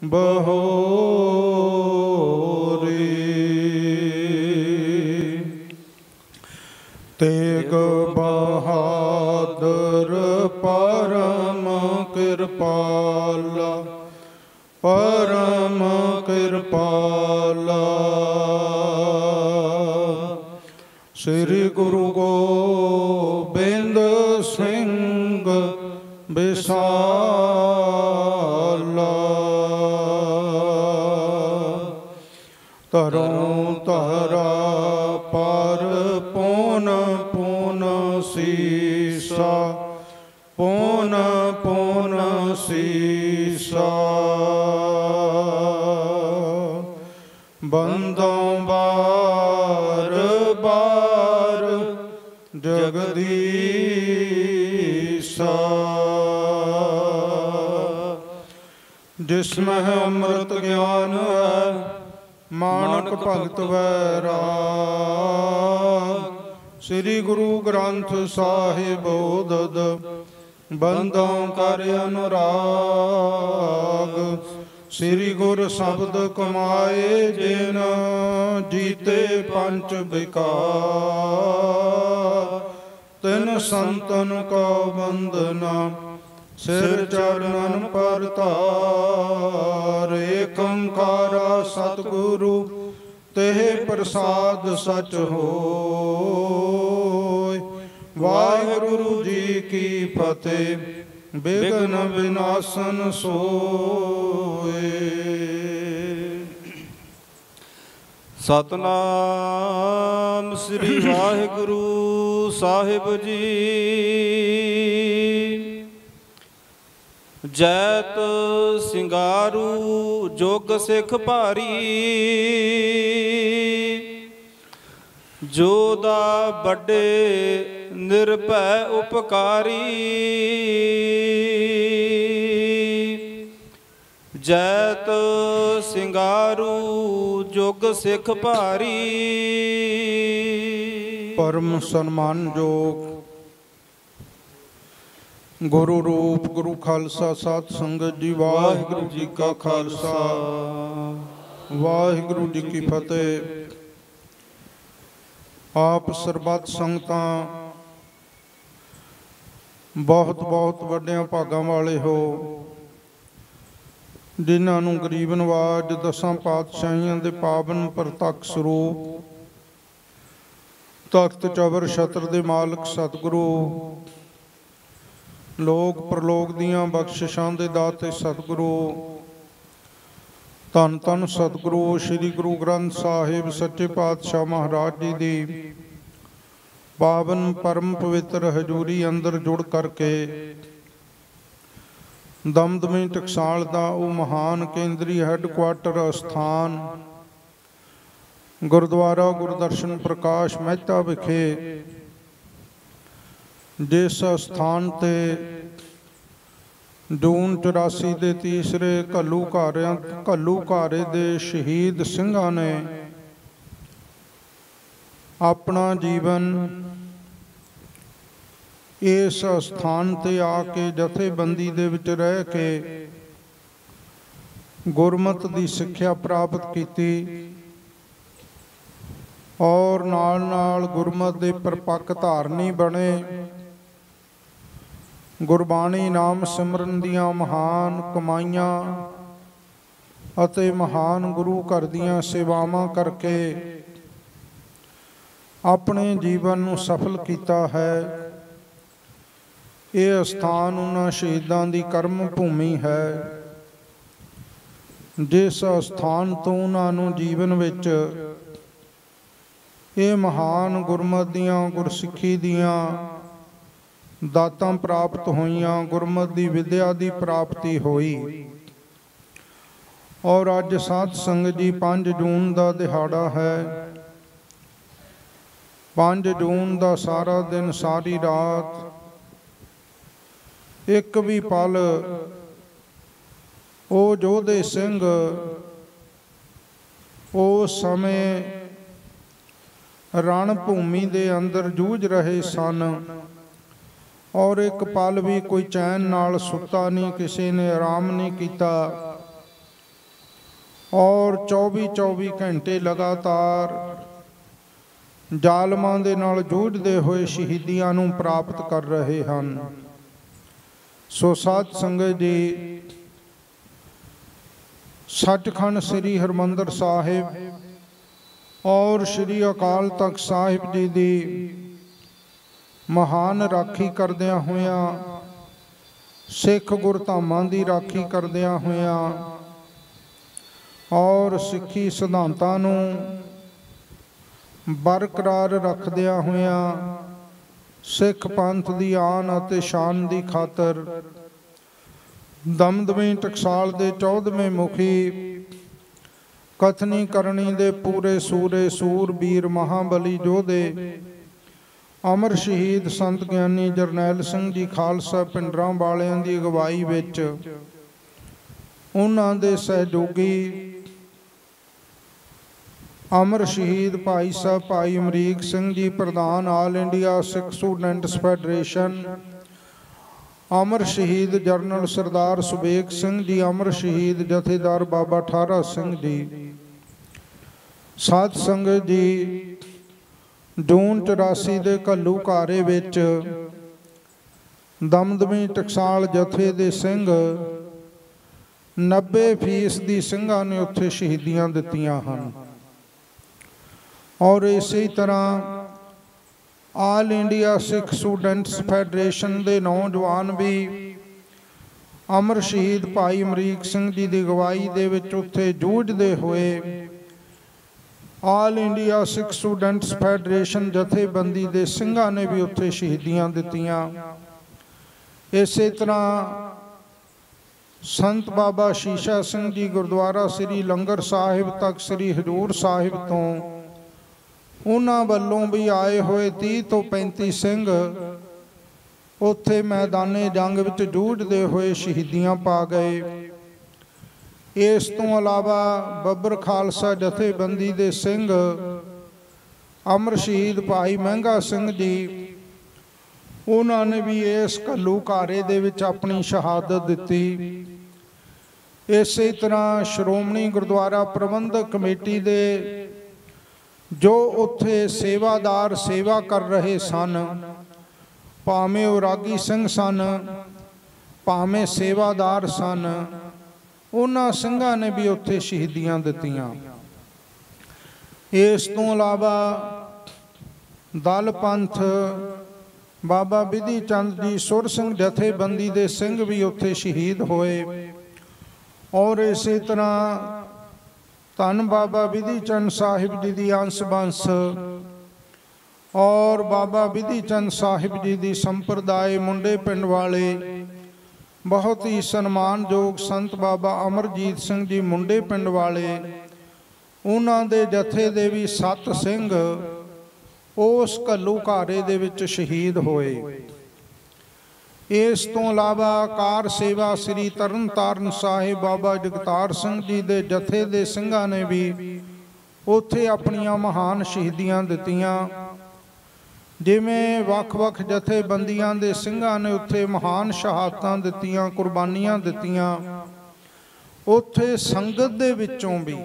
बहोरी। तेग बहादुर परम कृपाला, परम कृपाला। श्री गुरु गोबिंद सिंह विशाला। तरौं तरा पर पुन पुन सीसा, पुन पुन सीसा। बंदों बार बार जगदीसा। जिसमें अमृत ज्ञान है मानक भगत वैराग। श्री गुरु ग्रंथ साहिब ओदद बंदों कर अनुराग। श्री गुर शब्द कमाए जिन जीते पंच विकार। तिन संतन को वंदना सिर चरणन पर तार। एक ओंकारा सतगुरु तेह प्रसाद सच होय। वाहिगुरु जी की फतेह बिघ्न विनाशन सोए। सतनाम श्री वाहिगुरु साहिब जी। जैत सिंगारू जोग सिख भारी। जोदा बड़े निर्भय उपकारी। जैत सिंगारू जोग सिख भारी। परम सन्मान जोग गुरु रूप गुरु खालसा साध संगत जी। वाहिगुरु जी का खालसा वाहिगुरु जी की फतेह। आप सरबत संगतां बहुत बहुत वड्डियां भागां वाले हो, जिन्हां नूं गरीब नवाज दसां पातशाहियां दे पावन प्रतੱਖ ਸਰੂਪ तख्त चबर छत्र दे मालक सतगुरु लोक प्रलोक दियां बख्शिशां दे दाते सतगुरु धन धन सतगुरु श्री गुरु ग्रंथ साहिब सच्चे पातशाह महाराज जी दी पावन परम पवित्र हजूरी अंदर जुड़ करके दमदमी टकसाल दा वो महान केंद्री हैडकुआटर अस्थान गुरुद्वारा गुरदर्शन प्रकाश मेहता विखे जिस अस्थान ते जून 84 के तीसरे घल्लूघारे दे शहीद सिंघां ने अपना जीवन इस स्थान ते आके जथेबंदी दे विच रह के गुरमत दी सिक्ख्या प्राप्त की और नाल नाल गुरमत दे परपक्क धारनी बने। गुरबाणी नाम सिमरन दियां महान कमाइयां अते महान गुरु घर दियां सेवावां करके अपने जीवन नूं सफल कीता है। यह स्थान उन्हां शहीदां दी कर्म भूमि है जिस स्थान तो उन्हां नूं जीवन विच ये महान गुरमत दियां गुरसिੱਖੀ दियां दातां प्राप्त होईयां, गुरमत दी विद्या दी प्राप्ति होई। और अज साध संगत जी 5 जून का दिहाड़ा है। 5 जून का सारा दिन सारी रात एक भी पल वो जोधे सिंह उस समय रण भूमि दे अंदर जूझ रहे सन और एक पल भी कोई चैन नाल सुता नहीं, किसी ने आराम नहीं किया। और 24 घंटे लगातार जालमां दे नाल जूझदे होए शहीदियां नूं प्राप्त कर रहे हन। सो साध संगत जी, सचखंड श्री हरमंदर साहिब और श्री अकाल तख्त साहिब जी दी महान राखी करदियां होइयां, सिख गुरधामां दी राखी करदियां होइयां और सिੱਖੀ सिद्धांतां नूं बरकरार रखदियां होइयां सिख पंथ दी आन अते शान दी खातर दमदमी टकसाल दे 14वें मुखी कथनी करनी दे पूरे सूरे सूरबीर महाबली योधे अमर शहीद संत ज्ञानी जरनैल सिंह जी खालसा पिंडरां वालियां दी अगवाई विच उन्हां दे सहयोगी अमर शहीद भाई साहब भाई अमरीक सिंह जी प्रधान all India Sikh students federation, अमर शहीद जरनल सरदार सुबेग सिंह जी, अमर शहीद जथेदार बाबा ठारा सिंह जी। साध संगत जी, जून 84 दे घल्लूघारे विच दमदमी टकसाल जथे दे सिंह 90% ਸਿੰਘਾਂ ने उत्थे शहीदियां दित्तियां हन और इसी तरह all India Sikh students federation के नौजवान भी अमर शहीद भाई अमरीक सिंह जी की अगवाई दे विच उत्थे जूझदे होए all India Sikh students federation जथेबंदी के ਸਿੰਘਾਂ ने भी उत्थे शहीदियां दित्तियां। इसे तरह संत बाबा शीशा सिंह जी गुरुद्वारा श्री लंगर साहिब तक श्री हजूर साहिब तो उन्हां वल्लों भी आए हुए 30 तो 35 सिंह उत्थे मैदाने जंग विच जूझदे हुए शहीदियां पा गए। इस तो अलावा बब्बर खालसा जथेबंदी दे सिंह अमर शहीद भाई महंगा सिंह जी उन्होंने भी इस घल्लूघारे दे विच अपनी शहादत दिती। इसे तरह श्रोमणी गुरुद्वारा प्रबंधक कमेटी दे जो उत्थे सेवादार सेवा कर रहे सन, भावें वो रागी सिंह सन भावें सेवादार सन, उन्हां ਸਿੰਘਾਂ ने भी उत्थे शहीदियां दित्तियां। इस तो अलावा दल पंथ बाबा विधि चंद जी सुर सिंह जथेबंदी दे सिंह भी उत्थे शहीद होए और इसी तरह धन बाबा विधि चंद साहिब जी दी अंश बंश और बाबा विधि चंद साहिब जी दी संप्रदाय मुंडे पिंड वाले बहुत ही सन्मानयोग संत बाबा अमरजीत सिंह जी मुंडे पिंड वाले उन्हां दे जथे दे भी 7 सिंह उस घल्लूघारे दे विच शहीद होए। इस तो अलावा कार सेवा श्री तरन ताਰਨ साहिब बाबा जगतार सिंह जी दे जथे दे ਸਿੰਘਾਂ ने भी उत्थे अपनियां महान शहीदियां दित्तियां। जिमें वख-वख जथेबंदियां दे ਸਿੰਘਾਂ ने उत्थे महान शहादतां दित्तियां, कुर्बानियां दित्तियां। उत्थे संगत दे विचों भी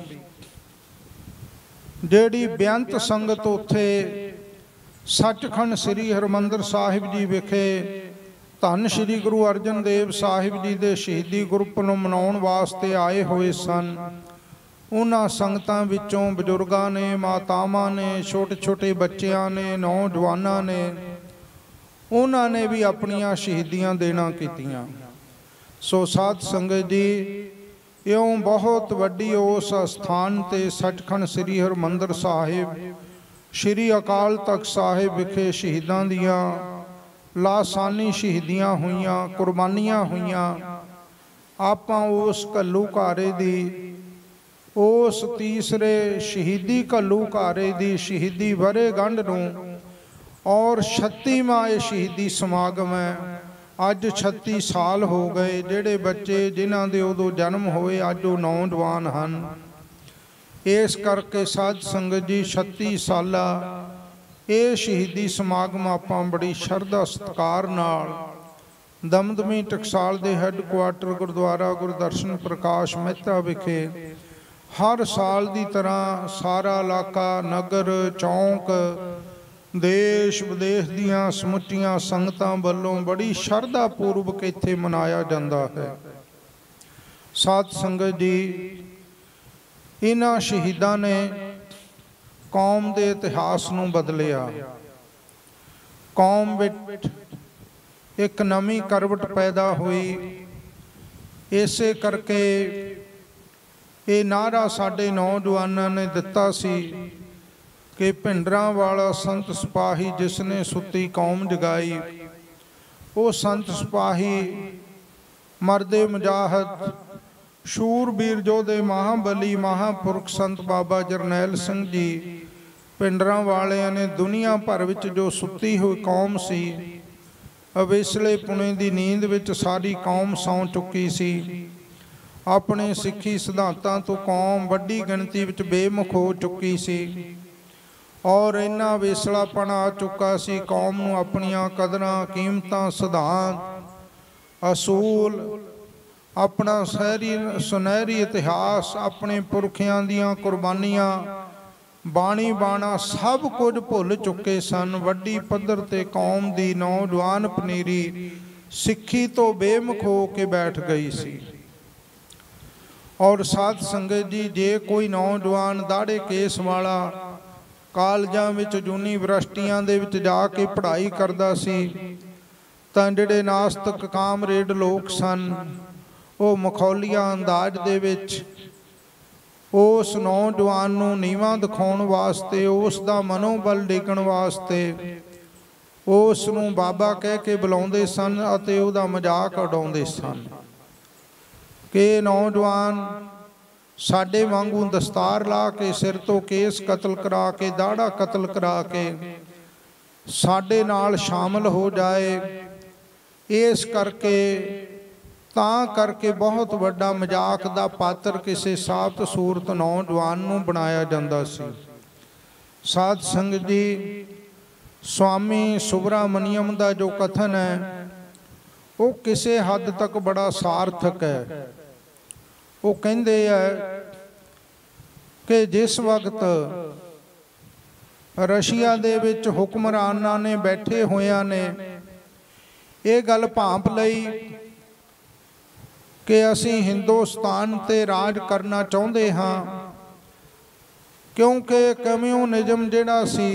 जिहड़ी बेअंत संगत उत्थे सचखंड श्री हरमंदर साहिब जी विखे धन श्री गुरु अर्जन देव साहिब जी दे शहीदी गुरपुरब नूं मनाउण वास्ते आए हुए सन, उन्हां संगतां विचों बजुर्गां ने, मातावां ने, छोटे छोटे बच्चियां ने, नौजवानां ने, उन्हां ने भी अपनियां शहीदियां देना कीतियां। सो साध संगत जी, इउं बहुत वड्डी उस स्थान ते सचखंड श्री हरमंदर साहिब श्री अकाल तख्त साहिब विखे शहीदां दियां लासानी शहीदियां हुईयां, कुर्बानियां हुईयां। आपां उस घल्लूघारे दी उस तीसरे शहीदी घल्लूघारे दी शहीदी वरेगंढ नूं और 36वां शहीदी समागम है। अज 36 साल हो गए जिहड़े बच्चे जिन्हां दे उदों जन्म होए अज वो नौजवान हन। इस करके साध संगत जी 36 साला ये शहीदी समागम आपां बड़ी शरधा सत्कार नाल दमदमी टकसाल दे हैडकुआटर गुरुद्वारा गुरदर्शन प्रकाश मेहता विखे हर साल की तरह सारा इलाका, नगर, चौंक, देश विदेश दियां समुचियां संगतां वल्लों बड़ी शरधा पूर्वक इत्थे मनाया जाता है। साध संगत जी, इन्हां शहीदां ने कौम के इतिहास नूं बदलिया। कौम विच एक नवीं करवट पैदा हुई। इसे करके ये नारा साडे नौजवानों ने दिता सी कि भिंडरां वाला संत सिपाही जिसने सुती कौम जगाई। वो संत सिपाही मरदे मुजाहद शूरबीर योधे महाबली महापुरख संत बाबा जरनैल सिंह जी भिंडरां वालियां ने दुनिया भर विच जो सुती हुई कौम सी, अवेसले पुणे की नींद विच सारी कौम सौ चुकी सी। अपने सिੱਖੀ सिद्धांतों तो कौम वड्डी गिणती विच बेमुख हो चुकी सी और इन्ना वेसलापन आ चुका सी। कौम नूं अपनियां कदरां कीमतां सिद्धांत असूल अपना सुनहरी इतिहास अपने पुरखियां दियां कुर्बानियां बाणी बाणा सब कुछ भुल चुके सन। वड्डी पद्धर ते कौम दी नौजवान पनीरी सिੱਖੀ तो बेमुख हो के बैठ गई सी। और साध संगत जी, जे कोई नौजवान दाड़े केस वाला कालजां विच यूनीवर्सिटियां दे विच जाके पढ़ाई करदा सी तां जिहड़े नास्तिक कामरेड लोग सन वो मखौलिया अंदाज दे विच उस नौजवान नूं नीवां दिखाउण वास्ते, उस दा मनोबल डिगण वास्ते उस नूं बाबा कह के बुलाउंदे सन अते उहदा मजाक उडाउंदे सन कि नौजवान साडे वांगू दस्तार ला के सिर तो केस कतल करा के दाड़ा कतल करा के साडे नाल शामिल हो जाए। इस करके बहुत वड्डा मजाक दा पात्र किसी साबत सूरत नौजवान नूं बनाया जांदा सी। साध संगत जी, स्वामी सुब्रमण्यम दा जो कथन है वो किसी हद तक बड़ा सार्थक है। वो कहते हैं कि जिस वक्त रशिया दे विच हुक्मरानां ने बैठे होया ने ये गल भांप लई कि असी हिंदुस्तान ते राज करना चाहुंदे हां, क्योंकि कम्यूनिज्म जिहड़ा सी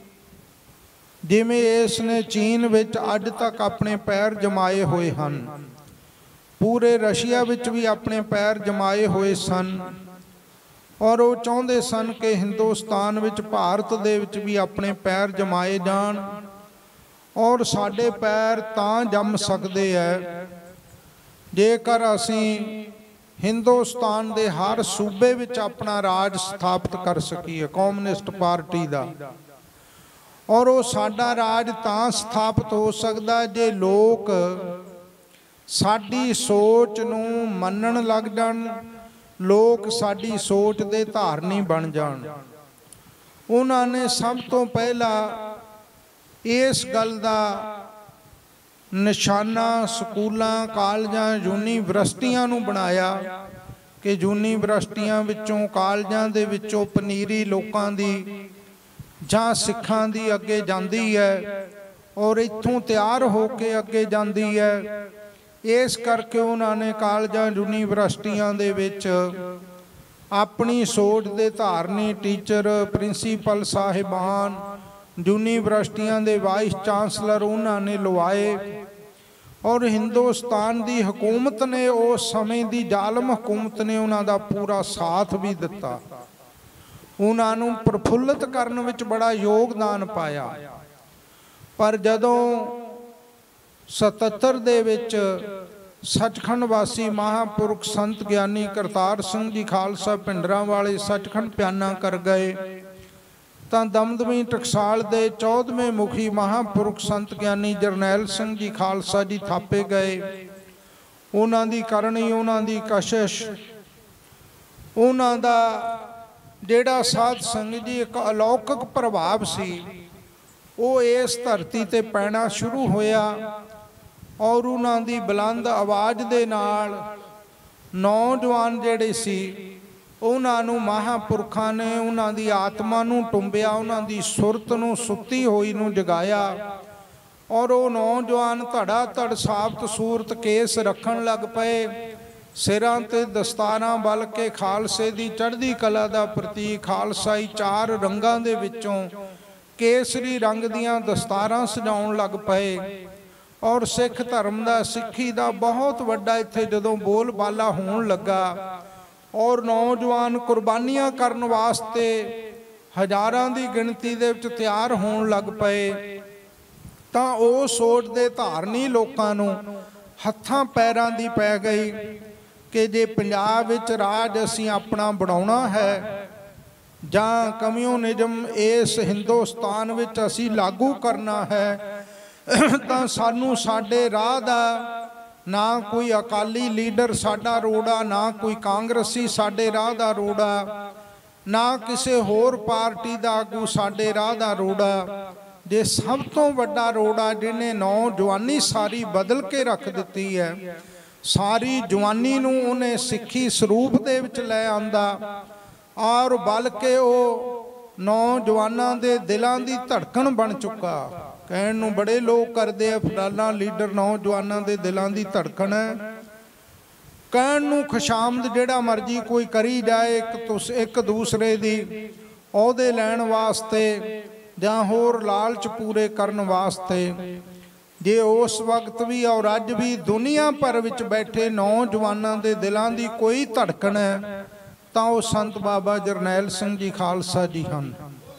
जिवें इसने चीन विच अज तक अपने पैर जमाए हुए हन, पूरे रशिया विच भी अपने पैर जमाए हुए सन और वो चाहते सन कि हिंदुस्तान विच भारत दे विच भी अपने पैर जमाए जान। और साडे पैर तां जम सकते हैं जेकर असी हिंदुस्तान दे हर सूबे विच अपना राज स्थापित कर सकीए कम्यूनिस्ट पार्टी दा। और वो साडा राज तां स्थापित हो सकदा जे लोग साडी सोच नूं मन्नण लग जाण, लोग साडी सोच दे धारनी बन जाण। उन्हां ने सब तो पहला इस गल दा निशाना स्कूलों कालजां यूनीवर्सिटियां नूं बनाया कि यूनीवर्सिटियां विचों कालजां दे विचों पनीरी लोकां दी जां सिखां दी अगे जांदी है और इत्थों तैयार हो के अगे जांदी है। इस करके उन्होंने कालजां यूनीवर्सिटियां दे विच अपनी सोच दे धारनी टीचर प्रिंसीपल साहिबान यूनीवर्सिटियां दे वाइस चांसलर उन्होंने लवाए और हिंदुस्तान की हुकूमत ने उस समय की जालम हुकूमत ने उन्हों का पूरा साथ भी दिता, उन्होंने प्रफुल्लित करने विच बड़ा योगदान पाया। पर जदों 77 दे विच सचखंड वासी महापुरख संत ज्ञानी करतार सिंह जी खालसा भिंडरां वाले सचखंड प्याना कर गए तां दमदमी टकसाल दे 14वें मुखी महापुरख संत ज्ञानी जरनैल सिंह जी खालसा जी थापे गए। उन्हां दी करनी, उन्हां दी कशिश, उन्हां दा जिहड़ा साध संगत जी एक अलौकिक प्रभाव सी वो इस धरती ते पैना शुरू होया और उन्हां दी बुलंद आवाज़ दे नाल नौजवान जिहड़े सी ਉਹਨਾਂ ਨੂੰ ਮਹਾਂਪੁਰਖਾਂ ਨੇ ਉਹਨਾਂ ਦੀ ਆਤਮਾ ਨੂੰ ਟੁੰਬਿਆ, ਉਹਨਾਂ ਦੀ ਸੁਰਤ ਨੂੰ ਸੁੱਤੀ ਹੋਈ ਨੂੰ ਜਗਾਇਆ। ਔਰ ਉਹ ਨੌਜਵਾਨ ਧੜਾ ਧੜ ਸਾਬਤ ਸੂਰਤ ਕੇਸ ਰੱਖਣ ਲੱਗ ਪਏ, ਸਿਰਾਂ ਤੇ ਦਸਤਾਰਾਂ ਬਲ ਕੇ ਖਾਲਸੇ ਦੀ ਚੜ੍ਹਦੀ ਕਲਾ ਦਾ ਪ੍ਰਤੀਕ ਖਾਲਸਾਈ 4 ਰੰਗਾਂ ਦੇ ਵਿੱਚੋਂ ਕੇਸਰੀ ਰੰਗ ਦੀਆਂ ਦਸਤਾਰਾਂ ਸਜਾਉਣ ਲੱਗ ਪਏ। ਔਰ ਸਿੱਖ ਧਰਮ ਦਾ, ਸਿੱਖੀ ਦਾ ਬਹੁਤ ਵੱਡਾ ਇੱਥੇ ਜਦੋਂ ਬੋਲ ਬਾਲਾ ਹੋਣ ਲੱਗਾ ਔਰ ਨੌਜਵਾਨ ਕੁਰਬਾਨੀਆਂ ਕਰਨ ਵਾਸਤੇ ਹਜ਼ਾਰਾਂ ਦੀ ਗਿਣਤੀ ਦੇ ਵਿੱਚ ਤਿਆਰ ਹੋਣ ਲੱਗ ਪਏ, ਤਾਂ ਉਹ ਸੋਚ ਦੇ ਧਾਰਨੀ ਲੋਕਾਂ ਨੂੰ ਹੱਥਾਂ ਪੈਰਾਂ ਦੀ ਪੈ ਗਈ ਕਿ ਜੇ ਪੰਜਾਬ ਵਿੱਚ ਰਾਜ ਅਸੀਂ ਆਪਣਾ ਬਣਾਉਣਾ ਹੈ ਜਾਂ ਕਮਿਊਨਿਜ਼ਮ ਇਸ ਹਿੰਦੁਸਤਾਨ ਵਿੱਚ ਅਸੀਂ ਲਾਗੂ ਕਰਨਾ ਹੈ ਤਾਂ ਸਾਨੂੰ ਸਾਡੇ ਰਾਹ ਦਾ ਨਾ ਕੋਈ ਅਕਾਲੀ ਲੀਡਰ ਸਾਡਾ ਰੋੜਾ, ਨਾ ਕੋਈ ਕਾਂਗਰਸੀ ਸਾਡੇ ਰਾਹ ਦਾ ਰੋੜਾ, ਨਾ ਕਿਸੇ ਹੋਰ ਪਾਰਟੀ ਦਾ ਆਗੂ ਸਾਡੇ ਰਾਹ ਦਾ ਰੋੜਾ। ਜੇ ਸਭ ਤੋਂ ਵੱਡਾ ਰੋੜਾ ਜਿਹਨੇ ਨੌਜਵਾਨੀ ਸਾਰੀ ਬਦਲ ਕੇ ਰੱਖ ਦਿੱਤੀ ਹੈ, ਸਾਰੀ ਜਵਾਨੀ ਨੂੰ ਉਹਨੇ ਸਿੱਖੀ ਸਰੂਪ ਦੇ ਵਿੱਚ ਲੈ ਆਂਦਾ ਔਰ ਬਲਕਿ ਉਹ ਨੌਜਵਾਨਾਂ ਦੇ ਦਿਲਾਂ ਦੀ ਧੜਕਣ ਬਣ ਚੁੱਕਾ। ਕਹਿਣ ਨੂੰ ਬੜੇ ਲੋਕ ਕਰਦੇ ਆ ਫਲਾਨਾ ਲੀਡਰ ਨੌਜਵਾਨਾਂ ਦੇ ਦਿਲਾਂ ਦੀ ਧੜਕਣ ਹੈ, ਕਹਿਣ ਨੂੰ ਖੁਸ਼ਾਮਦ ਜਿਹੜਾ ਮਰਜੀ ਕੋਈ ਕਰੀ ਜਾਏ ਇੱਕ ਦੂਸਰੇ ਦੀ ਅਹੁਦੇ ਲੈਣ ਵਾਸਤੇ ਜਾਂ ਹੋਰ ਲਾਲਚ ਪੂਰੇ ਕਰਨ ਵਾਸਤੇ। ਜੇ ਉਸ ਵਕਤ ਵੀ ਔਰ ਅੱਜ ਵੀ ਦੁਨੀਆ ਭਰ ਵਿੱਚ ਬੈਠੇ ਨੌਜਵਾਨਾਂ ਦੇ ਦਿਲਾਂ ਦੀ ਕੋਈ ਧੜਕਣ ਹੈ ਤਾਂ ਉਹ ਸੰਤ ਬਾਬਾ ਜਰਨੈਲ ਸਿੰਘ ਜੀ ਖਾਲਸਾ ਜੀ ਹਨ।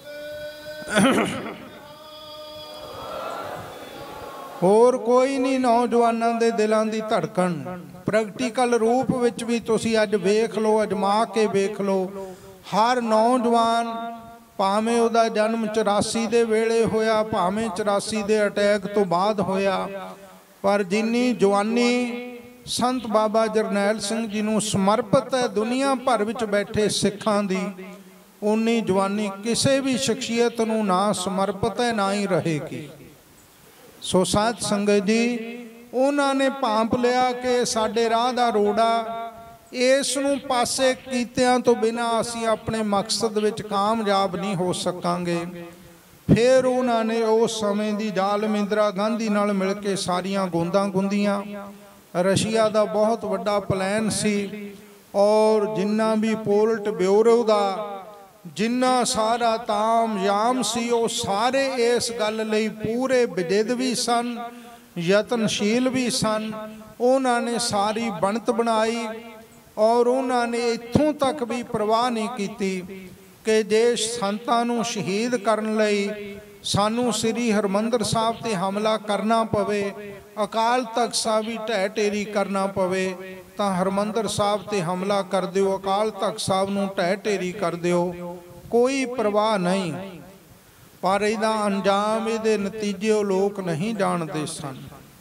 ਹੋਰ ਕੋਈ ਨਹੀਂ ਨੌਜਵਾਨਾਂ ਦੇ ਦਿਲਾਂ ਦੀ ਧੜਕਣ। ਪ੍ਰੈਕਟੀਕਲ ਰੂਪ ਵਿੱਚ ਵੀ ਤੁਸੀਂ ਅੱਜ ਵੇਖ ਲਓ, ਅਜਮਾ ਕੇ ਵੇਖ ਲਓ, ਹਰ ਨੌਜਵਾਨ ਭਾਵੇਂ ਉਹਦਾ ਜਨਮ 84 ਦੇ ਵੇਲੇ ਹੋਇਆ, ਭਾਵੇਂ 84 ਦੇ ਅਟੈਕ ਤੋਂ ਬਾਅਦ ਹੋਇਆ, ਪਰ ਜਿੰਨੀ ਜਵਾਨੀ ਸੰਤ ਬਾਬਾ ਜਰਨੈਲ ਸਿੰਘ ਜੀ ਨੂੰ ਸਮਰਪਿਤ ਹੈ ਦੁਨੀਆ ਭਰ ਵਿੱਚ ਬੈਠੇ ਸਿੱਖਾਂ ਦੀ, ਉਨੀ ਜਵਾਨੀ ਕਿਸੇ ਵੀ ਸ਼ਖਸੀਅਤ ਨੂੰ ਨਾ ਸਮਰਪਿਤ ਹੈ ਨਾ ਹੀ ਰਹੇਗੀ। ਸੋ ਸਾਧ ਸੰਗਤ ਜੀ, ਉਹਨਾਂ ਨੇ ਭਾਂਪ ਲਿਆ ਕਿ ਸਾਡੇ ਰਾਹ ਦਾ ਰੋੜਾ, ਇਸ ਨੂੰ ਪਾਸੇ ਕੀਤਿਆਂ ਤੋਂ ਬਿਨਾਂ ਅਸੀਂ ਆਪਣੇ ਮਕਸਦ ਵਿੱਚ ਕਾਮਯਾਬ ਨਹੀਂ ਹੋ ਸਕਾਂਗੇ। ਫਿਰ ਉਹਨਾਂ ਨੇ ਉਸ ਸਮੇਂ ਦੀ ਜ਼ਾਲਮ ਇੰਦਰਾ ਗਾਂਧੀ ਨਾਲ ਮਿਲ ਕੇ ਸਾਰੀਆਂ ਗੋਂਦਾਂ ਗੁੰਦੀਆਂ। ਰਸ਼ੀਆ ਦਾ ਬਹੁਤ ਵੱਡਾ ਪਲਾਨ ਸੀ ਔਰ ਜਿੰਨਾ ਵੀ ਪੋਲਟ ਬਿਊਰੋ ਦਾ ਜਿੰਨਾ ਸਾਰਾ ਤਾਮਯਾਮ ਸੀ, ਉਹ ਸਾਰੇ ਇਸ ਗੱਲ ਲਈ ਪੂਰੇ ਵਿਦਿਤ ਵੀ ਸਨ, ਯਤਨਸ਼ੀਲ ਵੀ ਸਨ। ਉਹਨਾਂ ਨੇ ਸਾਰੀ ਬਣਤ ਬਣਾਈ ਔਰ ਉਹਨਾਂ ਨੇ ਇੱਥੋਂ ਤੱਕ ਵੀ ਪਰਵਾਹ ਨਹੀਂ ਕੀਤੀ ਕਿ ਜੇ ਸੰਤਾਂ ਨੂੰ ਸ਼ਹੀਦ ਕਰਨ ਲਈ ਸਾਨੂੰ ਸ੍ਰੀ ਹਰਿਮੰਦਰ ਸਾਹਿਬ ਤੇ ਹਮਲਾ ਕਰਨਾ ਪਵੇ, ਅਕਾਲ ਤਖਤ ਸਾਹਿਬ ਵੀ ਢਹਿ ਢੇਰੀ ਕਰਨਾ ਪਵੇ, ਤਾਂ ਹਰਿਮੰਦਰ ਸਾਹਿਬ ਤੇ ਹਮਲਾ ਕਰ ਦਿਓ, ਅਕਾਲ ਤਖਤ ਸਾਹਿਬ ਨੂੰ ਢਹਿ ਢੇਰੀ ਕਰ ਦਿਓ, ਕੋਈ ਪਰਵਾਹ ਨਹੀਂ। ਪਰ ਇਹਦਾ ਅੰਜਾਮ, ਇਹਦੇ ਨਤੀਜੇ ਉਹ ਲੋਕ ਨਹੀਂ ਜਾਣਦੇ ਸਨ।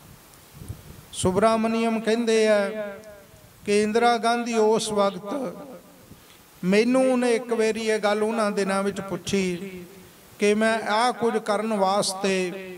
ਸੁਬਰਾਮਨੀਅਮ ਕਹਿੰਦੇ ਆ ਕਿ ਇੰਦਰਾ ਗਾਂਧੀ ਉਸ ਵਕਤ, ਮੈਨੂੰ ਉਹਨੇ ਇੱਕ ਵਾਰੀ ਇਹ ਗੱਲ ਉਹਨਾਂ ਦਿਨਾਂ ਵਿੱਚ ਪੁੱਛੀ ਕਿ ਮੈਂ ਆਹ ਕੁਝ ਕਰਨ ਵਾਸਤੇ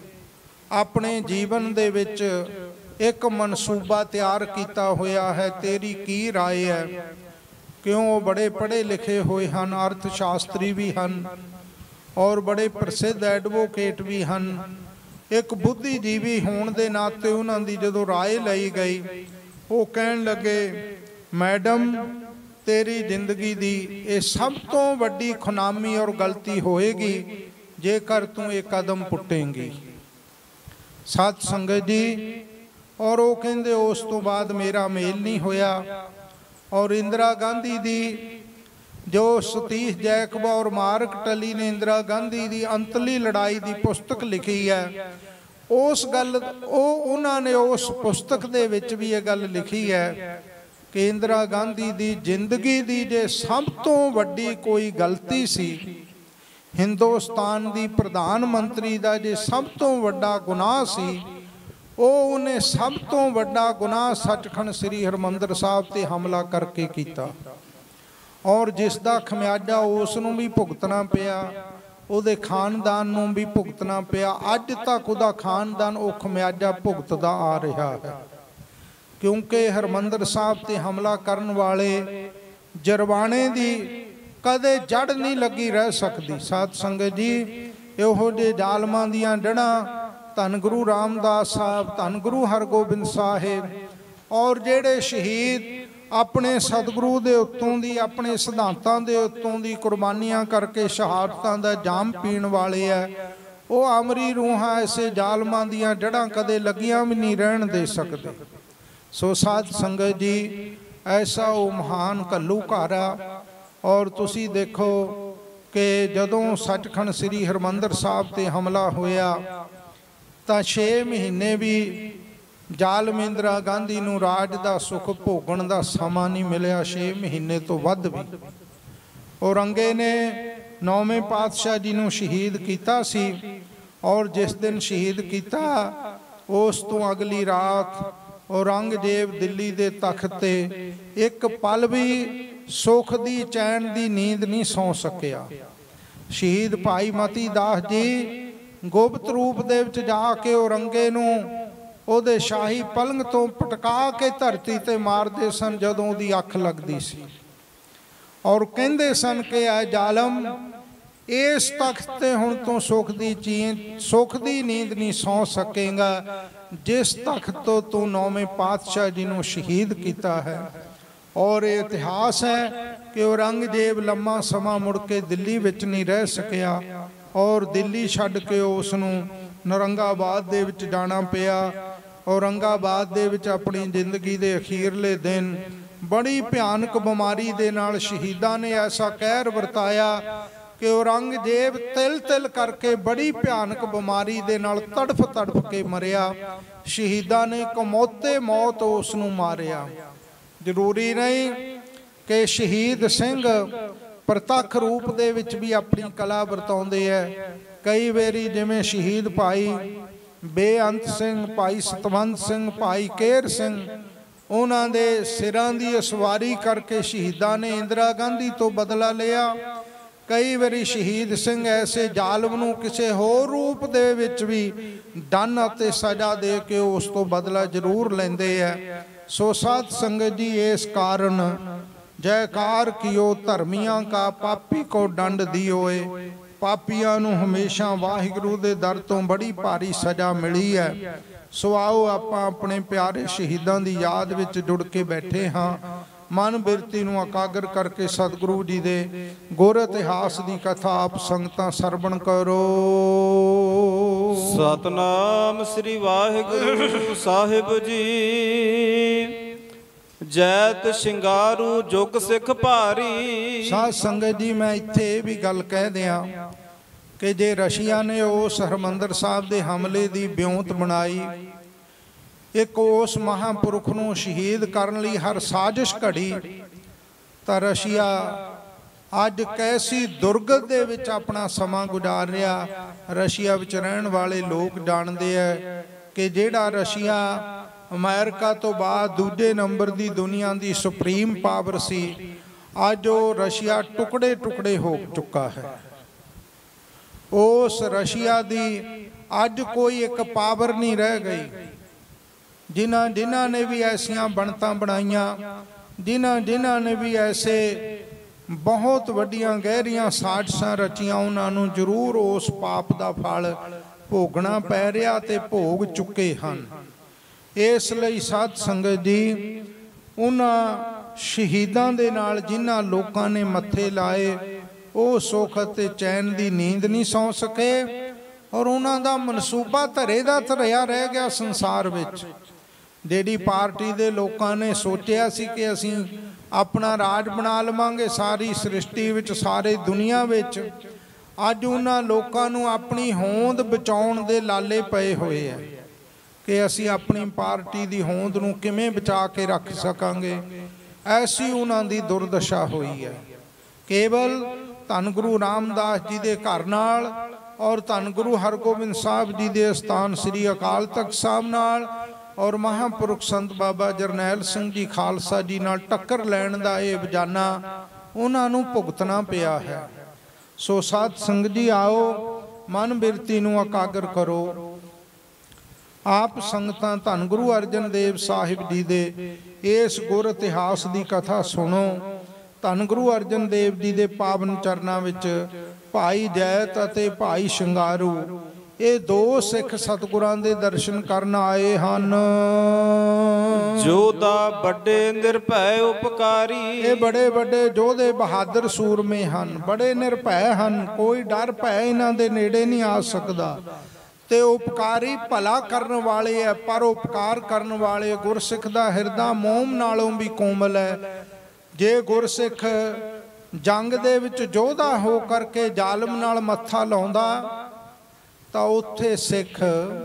ਆਪਣੇ ਜੀਵਨ ਦੇ ਵਿੱਚ ਇੱਕ ਮਨਸੂਬਾ ਤਿਆਰ ਕੀਤਾ ਹੋਇਆ ਹੈ, ਤੇਰੀ ਕੀ ਰਾਏ ਹੈ? ਕਿਉਂ ਉਹ ਬੜੇ ਪੜ੍ਹੇ ਲਿਖੇ ਹੋਏ ਹਨ, ਅਰਥ ਸ਼ਾਸਤਰੀ ਵੀ ਹਨ ਔਰ ਬੜੇ ਪ੍ਰਸਿੱਧ ਐਡਵੋਕੇਟ ਵੀ ਹਨ। ਇੱਕ ਬੁੱਧੀਜੀਵੀ ਹੋਣ ਦੇ ਨਾਤੇ ਉਹਨਾਂ ਦੀ ਜਦੋਂ ਰਾਏ ਲਈ ਗਈ, ਉਹ ਕਹਿਣ ਲੱਗੇ, ਮੈਡਮ ਤੇਰੀ ਜ਼ਿੰਦਗੀ ਦੀ ਇਹ ਸਭ ਤੋਂ ਵੱਡੀ ਖੁਨਾਮੀ ਔਰ ਗਲਤੀ ਹੋਏਗੀ ਜੇਕਰ ਤੂੰ ਇਹ ਕਦਮ ਪੁੱਟੇਂਗੀ। ਸਤ ਸੰਗਤ ਜੀ, ਔਰ ਉਹ ਕਹਿੰਦੇ ਉਸ ਤੋਂ ਬਾਅਦ ਮੇਰਾ ਮੇਲ ਨਹੀਂ ਹੋਇਆ। ਔਰ ਇੰਦਰਾ ਗਾਂਧੀ ਦੀ ਜੋ ਸਤੀਸ਼ ਜੈਕਬ ਔਰ ਮਾਰਕ ਟਲੀ ਨੇ ਇੰਦਰਾ ਗਾਂਧੀ ਦੀ ਅੰਤਲੀ ਲੜਾਈ ਦੀ ਪੁਸਤਕ ਲਿਖੀ ਹੈ, ਉਸ ਗੱਲ ਉਹਨਾਂ ਨੇ ਉਸ ਪੁਸਤਕ ਦੇ ਵਿੱਚ ਵੀ ਇਹ ਗੱਲ ਲਿਖੀ ਹੈ ਕਿ ਇੰਦਰਾ ਗਾਂਧੀ ਦੀ ਜ਼ਿੰਦਗੀ ਦੀ ਜੇ ਸਭ ਤੋਂ ਵੱਡੀ ਕੋਈ ਗਲਤੀ ਸੀ, ਹਿੰਦੁਸਤਾਨ ਦੀ ਪ੍ਰਧਾਨ ਮੰਤਰੀ ਦਾ ਜੇ ਸਭ ਤੋਂ ਵੱਡਾ ਗੁਨਾਹ ਸੀ, ਉਹਨੇ ਸਭ ਤੋਂ ਵੱਡਾ ਗੁਨਾਹ ਸੱਚਖੰਡ ਸ੍ਰੀ ਹਰਿਮੰਦਰ ਸਾਹਿਬ ਤੇ ਹਮਲਾ ਕਰਕੇ ਕੀਤਾ ਔਰ ਜਿਸ ਦਾ ਖਮਿਆਜਾ ਉਸ ਨੂੰ ਵੀ ਭੁਗਤਣਾ ਪਿਆ, ਉਹਦੇ ਖਾਨਦਾਨ ਨੂੰ ਵੀ ਭੁਗਤਣਾ ਪਿਆ। ਅੱਜ ਤੱਕ ਉਹਦਾ ਖਾਨਦਾਨ ਉਹ ਖਮਿਆਜਾ ਭੁਗਤਦਾ ਆ ਰਿਹਾ ਹੈ, ਕਿਉਂਕਿ ਹਰਿਮੰਦਰ ਸਾਹਿਬ ਤੇ ਹਮਲਾ ਕਰਨ ਵਾਲੇ जरवाणे दी कदे जड़ नहीं लगी रह सकती। साध संगत जी, इहो जे जालमां दियां जड़ां धन गुरु रामदास साहब, धन गुरु हरगोबिंद साहिब और जेड़े शहीद अपने सतगुरु दे उत्तों दी, अपने सिद्धांतां दे उत्तों दी कुर्बानियां करके शहादतां दा जाम पीण वाले है, वो अमरी रूहां ऐसे जालमां दियां जड़ां कदे लगियां भी नहीं रहन दे सकते। सो साध संगत जी, ऐसा वो महान घल्लूघारा। और तुसी देखो कि जदों सचखंड श्री हरमंदर साहब ते हमला होया तां 6 महीने भी जालम इंदिरा गांधी नूं राज दा सुख भोगण दा समा नहीं मिलिया, 6 महीने तो वध भी। औरंगे ने 9वें पातशाह जी नूं शहीद कीता सी और जिस दिन शहीद किया उस तो अगली रात औरंगजेब दिल्ली दे तख्त ते एक पल भी सुख दी चैन दी नींद नहीं सौ सकिया। शहीद भाई मती दास जी गुप्त रूप दे विच जाके औरंगे नूं ओहदे शाही पलंग तो पटका के धरती ते मारदे सन जदों दी अख लगदी सी और कहंदे सन कि ऐ जालम, इस तख्त ते हुण तो सुख दी नींद नहीं सौ सकेगा जिस तख्त तो तू 9वें पातशाह जी नूं शहीद किया है। और ये इतिहास है कि औरंगजेब लम्मा समा मुड़ के दिल्ली विच नहीं रह सकिया और दिल्ली छड्ड के उसनूं नरंगाबाद दे विच जाना पिया। औरंगाबाद दे विच अपनी जिंदगी दे अखीरले दिन बड़ी भयानक बीमारी दे नाल शहीदां ने ऐसा कहर वरताया कि औरंगजेब तिल तिल करके बड़ी भयानक बीमारी दे नाल तड़फ तड़फ के मरिया। शहीदां ने कमौते मौत उसनूं मारिया। जरूरी नहीं कि शहीद सिंह प्रतख रूप दे विच भी अपनी कला वरताउंदे है। कई बारी जिवें शहीद भाई बेअंत सिंह, भाई सतवंत सिंह, भाई केर सिंह, उन्हां दे सिरां दी असवारी करके शहीदां ने इंदिरा गांधी तो बदला लिया। कई बारी शहीद सिंह ऐसे जालम नूं किसी होर रूप दे विच भी दंड अते सजा दे के उस तो बदला जरूर लैंदे है। सो साध संगत जी, इस कारण जयकार कियो धर्मियां का पापी को दंड दियोए। पापियां नूं हमेशा वाहिगुरू दे दर तो बड़ी भारी सजा मिली है। सो आओ आपां अपने प्यारे शहीदां दी याद विच जुड़ के बैठे हाँ। मन बिरती नूं एकागर करके सतगुरु जी दे गुर इतिहास दी कथा आप संगतां सरवण करो। सतनाम श्री वाहिगुरु साहिब जी। जैत शिंगारू जुग सिख भारी। साध संगत जी, मैं इत्थे भी गल कह दियां कि जे रशिया ने उस हरमंदर साहब दे हमले दी ब्योंत बनाई, एक उस महापुरुख नूं शहीद करन लई हर साजिश घड़ी, तां रशिया अज कैसी दुर्गत दे विच अपना समा गुजार रहा। रशिया विच रहण वाले लोग जानते हैं कि जिहड़ा रशिया अमेरिका तो बाद दूजे नंबर की दुनिया की सुप्रीम पावर सी, अज वो रशिया टुकड़े टुकड़े हो चुका है। उस रशिया की अज कोई एक पावर नहीं रह गई। जिन्हां ने भी ऐसिया बनतां बनाईयां, जिन्हां ने भी ऐसे बहुत वड्डियां गहरियां साजिशां रचियां, उन्होंने जरूर उस पाप का फल भोगना पै रहा ते भोग चुके हैं। इसलिए साध संगत जी, उन्हां शहीदां दे नाल जिन्हां लोकां ने मत्थे लाए वो सुख ते चैन की नींद नहीं सौ सके और उन्हां दा मनसूबा धरे दा धरिया रह गया संसार विच। जिहड़ी पार्टी दे लोकां ने सोचिया सी कि असीं अपना राज बना लवांगे सारी सृष्टि विच, सारे दुनिया विच, अज उन्हां लोकां नूं अपनी होंद बचाउण दे लाले पए होए है कि असी अपनी पार्टी की होंद नूं किवें बचा के रख सकांगे। ऐसी उन्हां दी दुर्दशा हुई है। केवल धन गुरु रामदास जी के घर नाल और धन गुरु हरगोबिंद साहब जी के स्थान श्री अकाल तख्त साहब नाल और महापुरुख संत बाबा जरनैल सिंह जी खालसा जी नाल टक्कर लैण दा ये बजाना उन्हां नूं भुगतना पिया है। सो साध संगत जी, आओ मन बिरती नूं एकागर करो। आप संगतां धन गुरु अर्जन देव साहिब जी दे इस गुर इतिहास की कथा सुनो ਧੰਨ ਗੁਰੂ ਅਰਜਨ ਦੇਵ ਜੀ ਦੇ ਪਾਵਨ ਚਰਨਾਂ ਵਿੱਚ ਭਾਈ ਜੈਤ ਅਤੇ ਭਾਈ ਸ਼ਿੰਗਾਰੂ ਇਹ ਦੋ ਸਿੱਖ ਸਤਿਗੁਰਾਂ ਦੇ ਦਰਸ਼ਨ ਕਰਨ ਆਏ ਹਨ। ਜੋਧਾ ਵੱਡੇ ਨਿਰਭੈ ਉਪਕਾਰੀ, ਇਹ ਬੜੇ ਵੱਡੇ ਯੋਧੇ ਬਹਾਦਰ ਸੂਰਮੇ ਹਨ, ਬੜੇ ਨਿਰਭੈ ਹਨ, ਕੋਈ ਡਰ ਭੈ ਇਹਨਾਂ ਦੇ ਨੇੜੇ ਨਹੀਂ ਆ ਸਕਦਾ। ਤੇ ਉਪਕਾਰੀ ਭਲਾ ਕਰਨ ਵਾਲੇ ਹੈ, ਪਰ ਉਪਕਾਰ ਕਰਨ ਵਾਲੇ ਗੁਰਸਿੱਖ ਦਾ ਹਿਰਦਾ ਮੋਮ ਨਾਲੋਂ ਵੀ ਕੋਮਲ ਹੈ। ਜੇ ਗੁਰਸਿੱਖ ਜੰਗ ਦੇ ਵਿੱਚ ਯੋਧਾ ਹੋ ਕਰਕੇ ਜ਼ਾਲਮ ਨਾਲ ਮੱਥਾ ਲਾਉਂਦਾ ਤਾਂ ਉੱਥੇ ਸਿੱਖ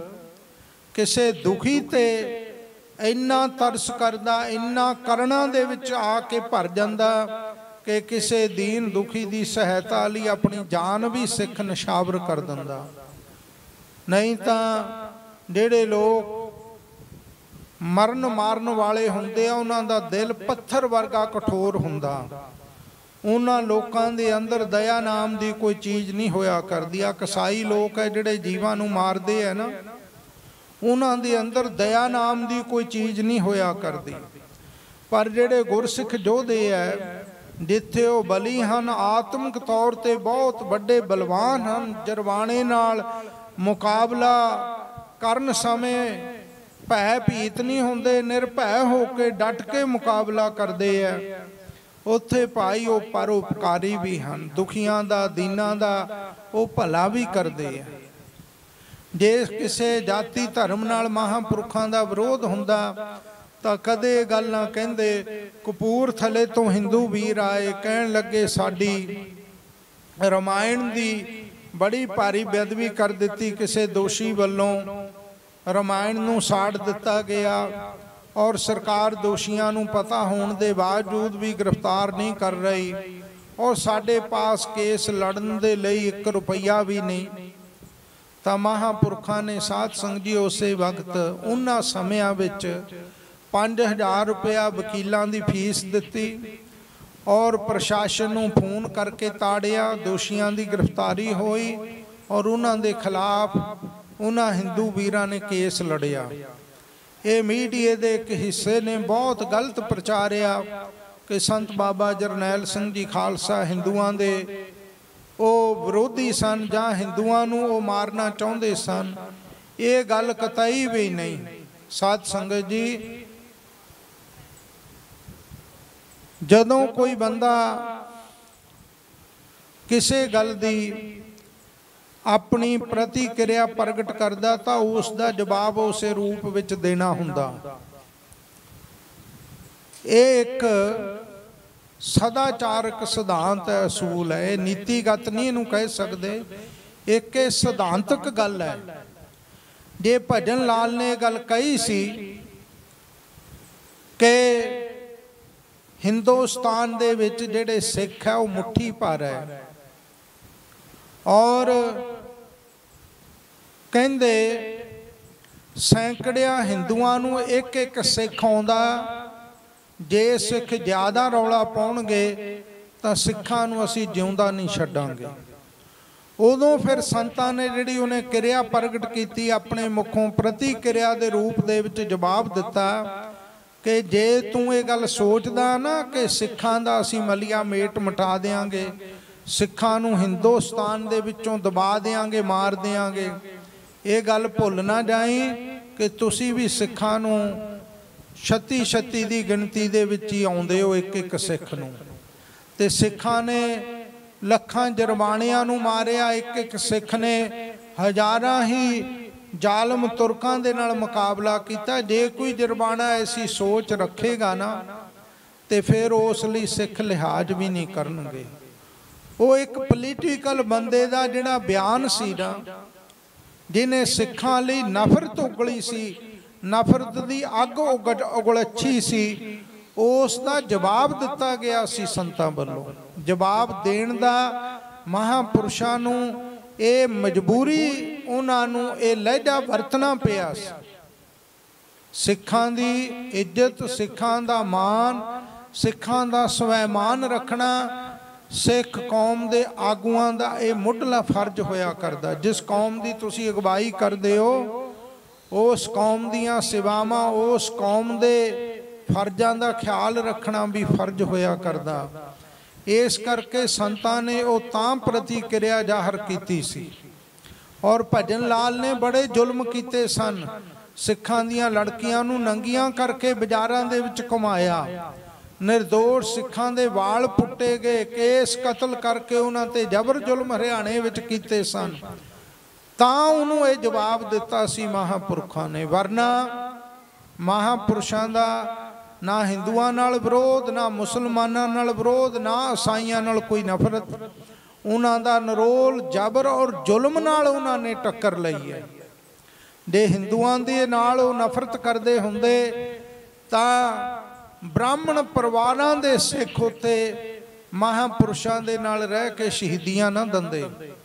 ਕਿਸੇ ਦੁਖੀ ਤੇ ਇੰਨਾ ਤਰਸ ਕਰਦਾ, ਇੰਨਾ ਕਰਨਾਂ ਦੇ ਵਿੱਚ ਆ ਕੇ ਭਰ ਜਾਂਦਾ ਕਿ ਕਿਸੇ ਦੀਨ ਦੁਖੀ ਦੀ ਸਹਾਇਤਾ ਲਈ ਆਪਣੀ ਜਾਨ ਵੀ ਸਿੱਖ ਨਿਸ਼ਾਵਰ ਕਰ ਦਿੰਦਾ। ਨਹੀਂ ਤਾਂ ਜਿਹੜੇ ਲੋਕ ਮਰਨ ਮਾਰਨ ਵਾਲੇ ਹੁੰਦੇ ਆ ਉਹਨਾਂ ਦਾ ਦਿਲ ਪੱਥਰ ਵਰਗਾ ਕਠੋਰ ਹੁੰਦਾ। ਉਹਨਾਂ ਲੋਕਾਂ ਦੇ ਅੰਦਰ ਦਇਆ ਨਾਮ ਦੀ ਕੋਈ ਚੀਜ਼ ਨਹੀਂ ਹੋਇਆ ਕਰਦੀ। ਆ ਕਸਾਈ ਲੋਕ ਹੈ ਜਿਹੜੇ ਜੀਵਾਂ ਨੂੰ ਮਾਰਦੇ ਹੈ ਨਾ, ਉਹਨਾਂ ਦੇ ਅੰਦਰ ਦਇਆ ਨਾਮ ਦੀ ਕੋਈ ਚੀਜ਼ ਨਹੀਂ ਹੋਇਆ ਕਰਦੀ। ਪਰ ਜਿਹੜੇ ਗੁਰਸਿੱਖ ਯੋਧੇ ਹੈ, ਜਿੱਥੇ ਉਹ ਬਲੀ ਹਨ, ਆਤਮਿਕ ਤੌਰ ਤੇ ਬਹੁਤ ਵੱਡੇ ਬਲਵਾਨ ਹਨ, ਜਰਵਾਣੇ ਨਾਲ ਮੁਕਾਬਲਾ ਕਰਨ ਸਮੇਂ ਭੈ ਭੀਤ ਨਹੀਂ ਹੁੰਦੇ, ਨਿਰਭੈ ਹੋ ਕੇ ਡਟ ਕੇ ਮੁਕਾਬਲਾ ਕਰਦੇ ਆ। ਉੱਥੇ ਭਾਈ ਉਹ ਪਰਉਪਕਾਰੀ ਵੀ ਹਨ, ਦੁਖੀਆਂ ਦਾ ਦੀਨਾਂ ਦਾ ਉਹ ਭਲਾ ਵੀ ਕਰਦੇ ਆ। ਜੇ ਕਿਸੇ ਜਾਤੀ ਧਰਮ ਨਾਲ ਮਹਾਂਪੁਰਖਾਂ ਦਾ ਵਿਰੋਧ ਹੁੰਦਾ ਤਾਂ ਕਦੇ ਇਹ ਗੱਲ ਨਾ ਕਹਿੰਦੇ। ਕਪੂਰਥਲੇ ਤੋਂ ਹਿੰਦੂ ਵੀਰ ਆਏ, ਕਹਿਣ ਲੱਗੇ ਸਾਡੀ ਰਾਮਾਇਣ ਦੀ ਬੜੀ ਭਾਰੀ ਬੇਅਦਬੀ ਕਰ ਦਿੱਤੀ, ਕਿਸੇ ਦੋਸ਼ੀ ਵੱਲੋਂ ਰਾਮਾਇਣ ਨੂੰ ਸਾੜ ਦਿੱਤਾ ਗਿਆ ਔਰ ਸਰਕਾਰ ਦੋਸ਼ੀਆਂ ਨੂੰ ਪਤਾ ਹੋਣ ਦੇ ਬਾਵਜੂਦ ਵੀ ਗ੍ਰਿਫਤਾਰ ਨਹੀਂ ਕਰ ਰਹੀ, ਔਰ ਸਾਡੇ ਪਾਸ ਕੇਸ ਲੜਨ ਦੇ ਲਈ 1 ਰੁਪਈਆ ਵੀ ਨਹੀਂ। ਤਾਂ ਮਹਾਂਪੁਰਖਾਂ ਨੇ ਸਾਧ ਸੰਗਤ ਜੀ ਉਸੇ ਵਕਤ ਉਹਨਾਂ ਸਮਿਆਂ ਵਿੱਚ 5000 ਰੁਪਇਆ ਵਕੀਲਾਂ ਦੀ ਫੀਸ ਦਿੱਤੀ ਔਰ ਪ੍ਰਸ਼ਾਸਨ ਨੂੰ ਫੋਨ ਕਰਕੇ ਤਾੜਿਆ। ਦੋਸ਼ੀਆਂ ਦੀ ਗ੍ਰਿਫਤਾਰੀ ਹੋਈ ਔਰ ਉਹਨਾਂ ਦੇ ਖਿਲਾਫ ਉਹਨਾਂ ਹਿੰਦੂ ਵੀਰਾਂ ਨੇ ਕੇਸ ਲੜਿਆ। ਇਹ ਮੀਡੀਆ ਦੇ ਇੱਕ ਹਿੱਸੇ ਨੇ ਬਹੁਤ ਗਲਤ ਪ੍ਰਚਾਰਿਆ ਕਿ ਸੰਤ ਬਾਬਾ ਜਰਨੈਲ ਸਿੰਘ ਜੀ ਖਾਲਸਾ ਹਿੰਦੂਆਂ ਦੇ ਉਹ ਵਿਰੋਧੀ ਸਨ ਜਾਂ ਹਿੰਦੂਆਂ ਨੂੰ ਉਹ ਮਾਰਨਾ ਚਾਹੁੰਦੇ ਸਨ। ਇਹ ਗੱਲ ਕਤਈ ਵੀ ਨਹੀਂ। ਸਾਧ ਸੰਗਤ ਜੀ, ਜਦੋਂ ਕੋਈ ਬੰਦਾ ਕਿਸੇ ਗੱਲ ਦੀ ਆਪਣੀ ਪ੍ਰਤੀਕਿਰਿਆ ਪ੍ਰਗਟ ਕਰਦਾ ਤਾਂ ਉਸ ਦਾ ਜਵਾਬ ਉਸੇ ਰੂਪ ਵਿੱਚ ਦੇਣਾ ਹੁੰਦਾ। ਇਹ ਇੱਕ ਸਦਾਚਾਰਕ ਸਿਧਾਂਤ ਹੈ, ਅਸੂਲ ਹੈ। ਇਹ ਨੀਤੀਗਤ ਨਹੀਂ ਇਹਨੂੰ ਕਹਿ ਸਕਦੇ, ਇੱਕ ਇਹ ਸਿਧਾਂਤਕ ਗੱਲ ਹੈ। ਜੇ ਭਜਨ ਲਾਲ ਨੇ ਇਹ ਗੱਲ ਕਹੀ ਸੀ ਕਿ ਹਿੰਦੁਸਤਾਨ ਦੇ ਵਿੱਚ ਜਿਹੜੇ ਸਿੱਖ ਹੈ ਉਹ ਮੁੱਠੀ ਭਰ ਹੈ, ਔਰ ਕਹਿੰਦੇ ਸੈਂਕੜਿਆਂ ਹਿੰਦੂਆਂ ਨੂੰ ਇੱਕ ਇੱਕ ਸਿੱਖ ਆਉਂਦਾ, ਜੇ ਸਿੱਖ ਜ਼ਿਆਦਾ ਰੌਲਾ ਪਾਉਣਗੇ ਤਾਂ ਸਿੱਖਾਂ ਨੂੰ ਅਸੀਂ ਜਿਉਂਦਾ ਨਹੀਂ ਛੱਡਾਂਗੇ। ਉਦੋਂ ਫਿਰ ਸੰਤਾਂ ਨੇ ਜਿਹੜੀ ਉਹਨੇ ਕਿਰਿਆ ਪ੍ਰਗਟ ਕੀਤੀ, ਆਪਣੇ ਮੁਖੋਂ ਪ੍ਰਤੀਕਿਰਿਆ ਦੇ ਰੂਪ ਦੇ ਵਿੱਚ ਜਵਾਬ ਦਿੱਤਾ ਕਿ ਜੇ ਤੂੰ ਇਹ ਗੱਲ ਸੋਚਦਾ ਨਾ ਕਿ ਸਿੱਖਾਂ ਦਾ ਅਸੀਂ ਮਲੀਆ ਮੇਟ ਮਿਟਾ ਦਿਆਂਗੇ, ਸਿੱਖਾਂ ਨੂੰ ਹਿੰਦੁਸਤਾਨ ਦੇ ਵਿੱਚੋਂ ਦਬਾ ਦਿਆਂਗੇ, ਮਾਰ ਦਿਆਂਗੇ, ਇਹ ਗੱਲ ਭੁੱਲ ਨਾ ਜਾਈ ਕਿ ਤੁਸੀਂ ਵੀ ਸਿੱਖਾਂ ਨੂੰ 36 ਦੀ ਗਿਣਤੀ ਦੇ ਵਿੱਚ ਹੀ ਆਉਂਦੇ ਹੋ, ਇੱਕ ਇੱਕ ਸਿੱਖ ਨੂੰ। ਤੇ ਸਿੱਖਾਂ ਨੇ ਲੱਖਾਂ ਜਰਵਾਣਿਆਂ ਨੂੰ ਮਾਰਿਆ, ਇੱਕ ਇੱਕ ਸਿੱਖ ਨੇ ਹਜ਼ਾਰਾਂ ਹੀ ਜ਼ਾਲਮ ਤੁਰਕਾਂ ਦੇ ਨਾਲ ਮੁਕਾਬਲਾ ਕੀਤਾ। ਜੇ ਕੋਈ ਜਰਵਾਣਾ ਐਸੀ ਸੋਚ ਰੱਖੇਗਾ ਨਾ ਤੇ ਫਿਰ ਉਸ ਲਈ ਸਿੱਖ ਲਿਹਾਜ਼ ਵੀ ਨਹੀਂ ਕਰਨਗੇ। ਉਹ ਇੱਕ ਪੋਲੀਟੀਕਲ ਬੰਦੇ ਦਾ ਜਿਹੜਾ ਬਿਆਨ ਸੀ ਨਾ, ਜਿਹਨੇ ਸਿੱਖਾਂ ਲਈ ਨਫ਼ਰਤ ਉਗਲੀ ਸੀ, ਨਫ਼ਰਤ ਦੀ ਅੱਗ ਉਗਲੱਛੀ ਸੀ, ਉਸ ਦਾ ਜਵਾਬ ਦਿੱਤਾ ਗਿਆ ਸੀ ਸੰਤਾਂ ਵੱਲੋਂ। ਜਵਾਬ ਦੇਣ ਦਾ ਮਹਾਂਪੁਰਸ਼ਾਂ ਨੂੰ ਇਹ ਮਜਬੂਰੀ, ਉਹਨਾਂ ਨੂੰ ਇਹ ਲਹਿਜਾ ਵਰਤਣਾ ਪਿਆ ਸੀ। ਸਿੱਖਾਂ ਦੀ ਇੱਜ਼ਤ, ਸਿੱਖਾਂ ਦਾ ਮਾਣ, ਸਿੱਖਾਂ ਦਾ ਸਵੈਮਾਨ ਰੱਖਣਾ ਸਿੱਖ ਕੌਮ ਦੇ ਆਗੂਆਂ ਦਾ ਇਹ ਮੁੱਢਲਾ ਫਰਜ਼ ਹੋਇਆ ਕਰਦਾ। ਜਿਸ ਕੌਮ ਦੀ ਤੁਸੀਂ ਅਗਵਾਈ ਕਰਦੇ ਹੋ, ਉਸ ਕੌਮ ਦੀਆਂ ਸੇਵਾਵਾਂ, ਉਸ ਕੌਮ ਦੇ ਫਰਜ਼ਾਂ ਦਾ ਖਿਆਲ ਰੱਖਣਾ ਵੀ ਫਰਜ਼ ਹੋਇਆ ਕਰਦਾ। इस करके संतां ने वो तां प्रतिक्रिया जाहिर की सी। और भजन लाल ने बड़े जुल्म किए सन। सिखां दियां लड़कियां नूं नंगियां करके बाजारां दे विच घुमाया। निर्दोष सिखां दे वाल पुट्टे गए, केस कतल करके उन्हां ते जबर जुल्म हरियाणे विच कीते सन। तां उहनूं ये जवाब दिता सी महापुरखां ने, वरना महापुरुषां दा ना हिंदुआं नाल विरोध, ना मुसलमानां नाल विरोध, ना ईसाइयां नाल कोई नफरत। उन्हां दा नरोल जबर और जुल्म नाल उन्हां ने टक्कर लई है। जे हिंदुआं दे नाल वो नफरत करदे हुंदे तां ब्राह्मण परिवारां दे सिख उत्ते महापुरुषां दे नाल रह के शहीदियां ना दिंदे।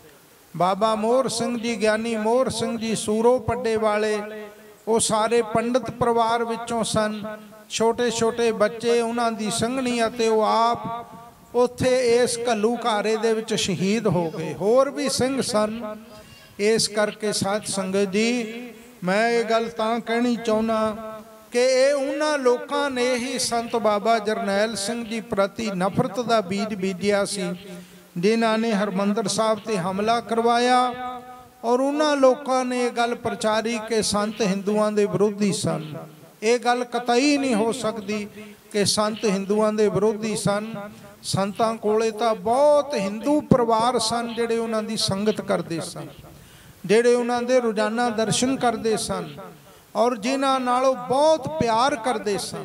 बाबा मोहर सिंह जी, ज्ञानी मोहर सिंह जी सूरो पड्डे वाले, वो सारे पंडित परिवार विचों सन। छोटे छोटे बच्चे उन्हां दी संघनी अते वो आप उत्थे इस घल्लूघारे दे विच शहीद हो गए। होर भी सिंह सन। इस करके साध संगत जी, मैं ये गल तां कहनी चाहुंदा कि ये उन्हां लोकां ने ही संत बाबा जरनैल सिंह जी प्रति नफरत का बीज बीजिया सी, जिन्हां ने हरमंदर साहब ते हमला करवाया। और उन्हां लोकां ने ये गल प्रचारी कि संत हिंदुआं दे विरोधी सन। ये गल कतई नहीं हो सकती कि संत हिंदुआं दे विरोधी सन। संतां कोले तां बहुत हिंदू परिवार सन जिहड़े उन्हां दी संगत करदे सन, जिहड़े उन्हां दे रोजाना दर्शन करदे सन और जिन्हां नालों बहुत प्यार करदे सन।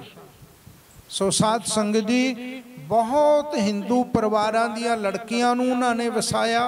सो साध संगत जी, बहुत हिंदू परिवारां दियां लड़कियां नूं उन्हां ने वसाया।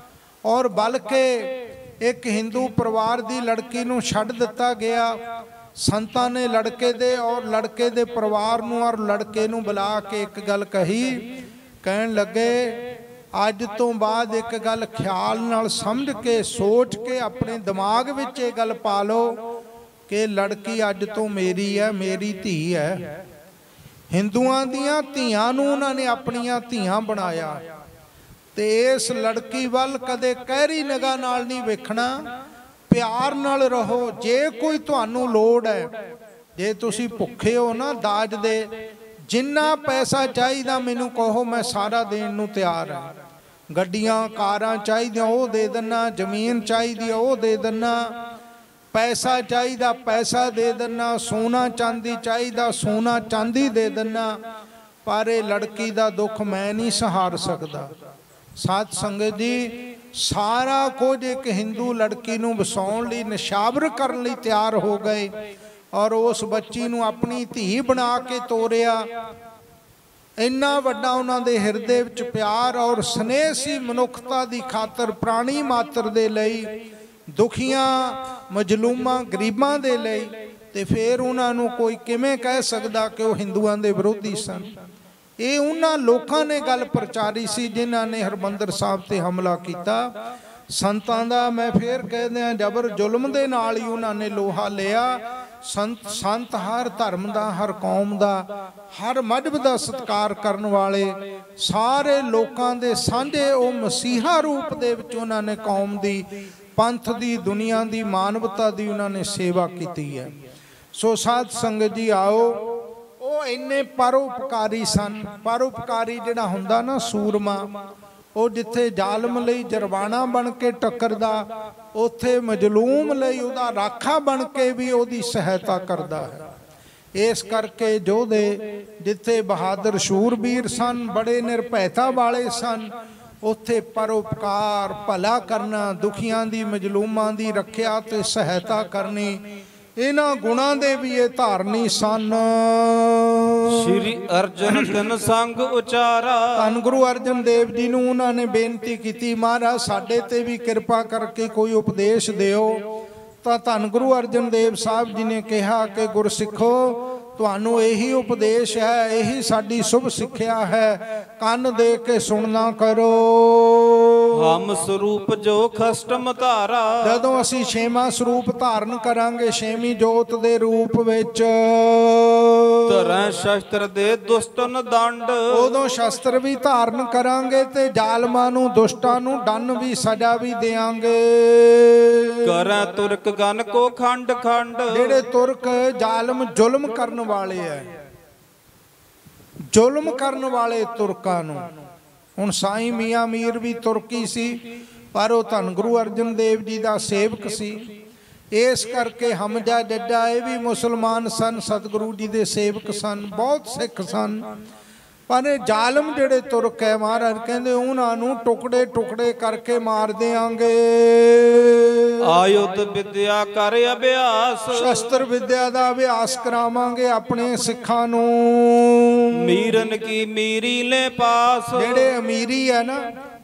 और बल्कि एक हिंदू परिवार दी लड़की नूं छड्ड दिता गया। संतां ने लड़के दे और लड़के दे परिवार नूं और लड़के नूं बुला के एक गल कही, कहण लगे, अज तो बाद एक गल ख्याल नाल समझ के सोच के अपने दिमाग विच ये गल पा लो कि लड़की अज तो मेरी है, मेरी धी है। हिंदुआं दियां धीआं नूं उन्हां ने अपणियां धीआं बनाया ते इस लड़की वल कदे कहरी निगाह नाल नहीं वेखना, प्यार नाल रहो। जे कोई तुहानू लोड़ है, जे तुसी भुखे हो ना दाज दे, जिन्ना पैसा चाहिदा मैनू कहो, मैं सारा देण नू तैयार है। गड्डियां कारां चाहिदियां वो दे देना, जमीन चाहिदी वो दे देना, पैसा चाहिदा पैसा दे देना, सोना चांदी चाहिदा सोना चांदी दे देना। पर ये लड़की दा दुख मैं नहीं सहार सकदा। साध संगत जी, सारा कुछ एक हिंदू लड़की नूं वसाउण लई निशावर करन लई तैयार हो गए और उस बच्ची नूं अपनी धी बना के तोरिया। इन्ना वड्डा उन्हां दे हिरदे विच प्यार और स्नेह सी मनुखता दी खातर, प्राणी मात्र दे लई, दुखियां मजलूमां गरीबां दे लई। ते फिर उन्हां नूं कोई किवें कह सकदा कि वो हिंदुआं दे विरोधी सन। ये उन्हां लोकां ने गल प्रचारी सी जिन्हां ने हरमंदर साहब ते हमला किया। संतां दा मैं फिर कह दियां जबर जुल्म दे नाल ही उन्हां ने लोहा लिया। संत हर धर्म दा, हर कौम दा, हर मजहब दा सत्कार करन वाले, सारे लोकां दे सांझे ओ मसीहा रूप दे विच उन्हां ने कौम दी, पंथ दी, दुनिया दी, मानवता दी उन्हां ने सेवा की है। सो साध संगत जी आओ, वो इन्ने परोपकारी सन। परोपकारी जिहड़ा हुंदा ना सूरमा, वो जिथे जालम लई जरवाना बन के टक्करदा, उत्थे मजलूम लई उहदा राखा बन के भी उहदी सहायता करदा है। इस करके जोधे जिथे बहादुर शूरवीर सन, बड़े निर्भयता वाले सन, उत्थे परोपकार भला करना, दुखियां दी मजलूमां दी रखिया ते सहायता करनी, इन्हां गुणां दे भी ये धारनी सन। श्री अर्जन तिन संग उचारा। धन गुरु अर्जन देव जी नूं उन्हां ने बेनती की, महाराज साडे ते भी किरपा करके कोई उपदेश दिओ। तां धन गुरु अर्जन देव साहब जी ने कहा कि गुरसिखो, तुहानू यही उपदेश है, यही साडी शुभ सिक्ख्या है, कन दे के सुनना करो। हम स्वरूप जो खष्टम धारा। जदों असी छेवां स्वरूप धारण करांगे, छेवीं जोत दे रूप विच, धरै शस्त्र दे दुष्टन दंड। उदों शस्त्र भी धारण करांगे ते जालमां नूं, दुष्टां नूं दंड भी, सजा भी देंगे। करै तुरक गन को खंड खंड। जेड़े तुरक जालम जुल्म करन वाले है, जुल्म करन वाले तुरकां नूं ਹੁਣ ਸਾईं ਮੀਆਂ ਮੀਰ ਵੀ ਤੁਰਕੀ ਸੀ, पर वो धन गुरु अर्जन देव जी का सेवक सी। इस करके हमजा डड्डा ये भी मुसलमान सन, सतगुरु जी के सेवक सन, बहुत सिख सन। पर जालम जेड़े तुरक है महाराज कहते उन्होंने टुकड़े टुकड़े करके मार देंगे। आयुध विद्या कर अभ्यास, शस्त्र विद्या का अभ्यास करावांगे अपने सिखां नूं। मीरन की मीरी ले पास, जेड़े अमीरी है ना,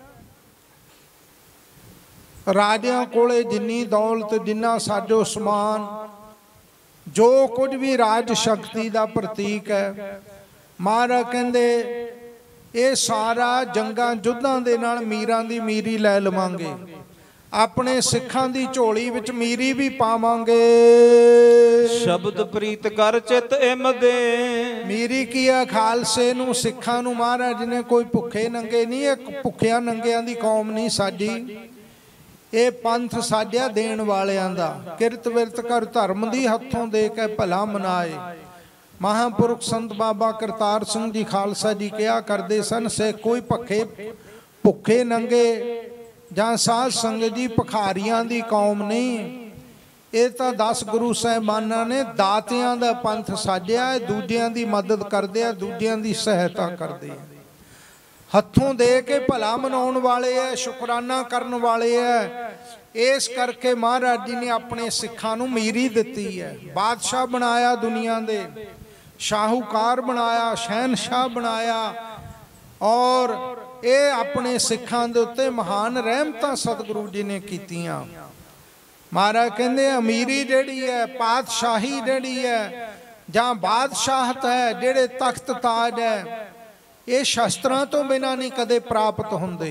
राजियां कोले जिन्नी दौलत जिन्ना साजो समान जो कुछ भी राज शक्ति का प्रतीक है, महाराज कहते ये सारा जंगां युद्धां दे नाल मीरां दी मीरी लै लवांगे, अपने सिखां दी झोली विच मीरी भी पावांगे। शब्द प्रीत कर चित इम दे, मीरी की है खालसे नूं सिखां नूं महाराज ने कोई भुखे नंगे नहीं, एक भुखिया नंगियां दी कौम नहीं साडी, ये पंथ साझा देण वालियां दा। किरत विरत कर धर्म दी हथों दे के भला मनाए। महापुरुष संत बाबा करतार सिंह जी खालसा जी कहा करते सन, से कोई भुखे नंगे जां साध संगत जी भखारियां दी कौम नहीं, ये तो 10 गुरु साहिबाना ने दातियां दा पंथ साझिया, दूजियां दी मदद करदे, दूजियां दी सहायता करदे, हथों दे के भला मनाउण वाले है, शुकराना करन वाले है। इस करके महाराज जी ने अपने सिखां नूं मीरी दिती है, बादशाह बनाया, दुनिया दे शाहूकार बनाया, शहनशाह बनाया, और ये अपने सिखां दे उत्ते महान रहमतां सतगुरु जी ने कीतियां। महाराज कहंदे अमीरी जिहड़ी है, पातशाही जिहड़ी है जां बादशाहत है, जिहड़े तख्त ताज है, ये शस्त्रां तो बिना नहीं कदे प्राप्त होंदे।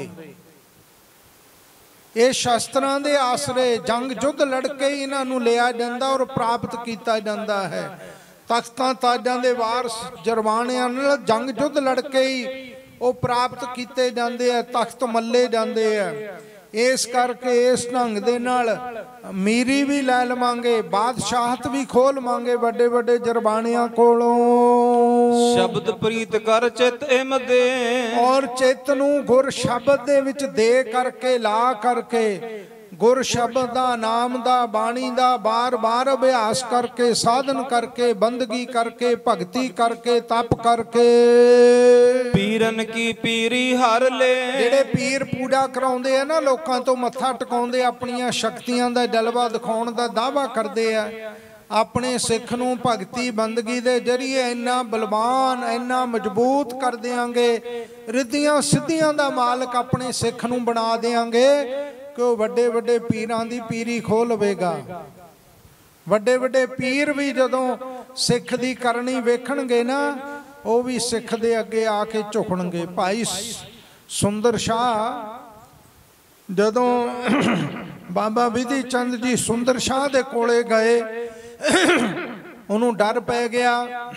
ये शस्त्रां दे आसरे जंग युद्ध लड़के ही इन्हां नूं लिया जांदा और प्राप्त किया जाता है। तख्तां ताजां दे वारस जरवाणियां नाल जंग युद्ध लड़के ही वो प्राप्त किए जाते हैं, तख्त मल्ले जाते हैं। इस करके इस ढंग दे नाल मीरी भी लै लवांगे, बादशाहत भी खोल लवांगे बड़े बड़े जरबाणियां कोलों। शब्द प्रीत कर चित इम दे, और चित नूं गुर शब्द दे विच दे करके ला करके, गुर शब्द दा नाम दा बाणी दा बार बार अभ्यास करके, साधन करके, बंदगी करके, भगती करके, तप करके, पीरन की पीरी हर ले। जेड़े पीर पूजा कराउंदे है ना, लोकां तो मत्था टकाउंदे, अपनियां शक्तियां दा जलवा दिखाउण दा दावा करदे आ, अपने सिख नूं भगती बंदगी दे जरिए इन्ना बलवान इन्ना मजबूत कर देंगे, रिद्धियां सिद्धियां दा मालक अपने सिख नूं बना देंगे कि वह वड्डे वड्डे पीरां दी पीरी खो लवेगा। वड्डे वड्डे पीर भी जदों सिख दी करनी वेखणगे ना, वो भी सिख दे अगे आके झुकणगे। भाई सुंदर शाह जदों बाबा विधि चंद जी सुंदर शाह दे कोले गए, उन्होंने डर पै गया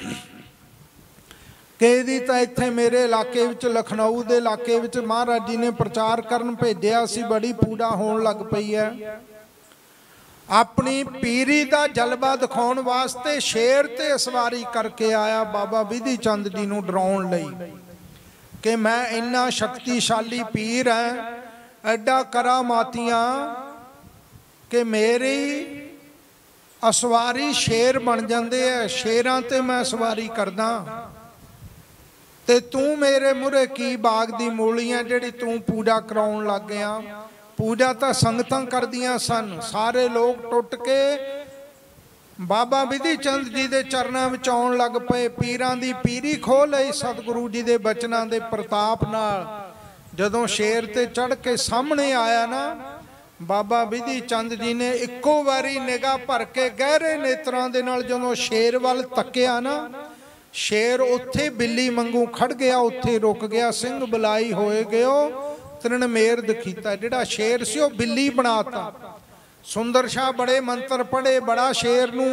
कि इहदी तां इत्थे मेरे इलाके विच लखनऊ दे इलाके विच महाराज जी ने प्रचार करन भेजिया सी, बड़ी पूजा होण लग पई है। अपनी पीरी दा जलवा दिखाउण वास्ते शेर ते सवारी करके आया बाबा विधि चंद जी नूं डराउण लई कि मैं इन्ना शक्तिशाली पीर है, एडा करामातियां कि मेरी असवारी शेर बन जाते हैं, शेरां ते मैं सवारी करदा, ते तू मेरे मुरे की बाग दी मूलियां जिहड़ी तू पूजा कराउण लग गया। पूजा तो संगतां करदियां सन, सारे लोग टुट के बाबा विधि चंद जी दे चरनां विच आउण लग पए। पीरां दी पीरी खो लई सतगुरु जी दे बचनां दे प्रताप नाल। जदों शेर ते चढ़ के सामने आया ना, बाबा विधि चंद जी ने इक्को वारी निगाह भर के गहरे नेत्रां दे नाल जदों शेर वल तक्किया ना, शेर उत्थे बिल्ली मंगू खड़ गया, उत्थे रुक गया, सिंह बुलाई होए गयो तृण मेर दखीता। जिहड़ा शेर सी वो बिल्ली बनाता। सुंदर शाह बड़े मंत्र पढ़े, बड़ा शेर नूं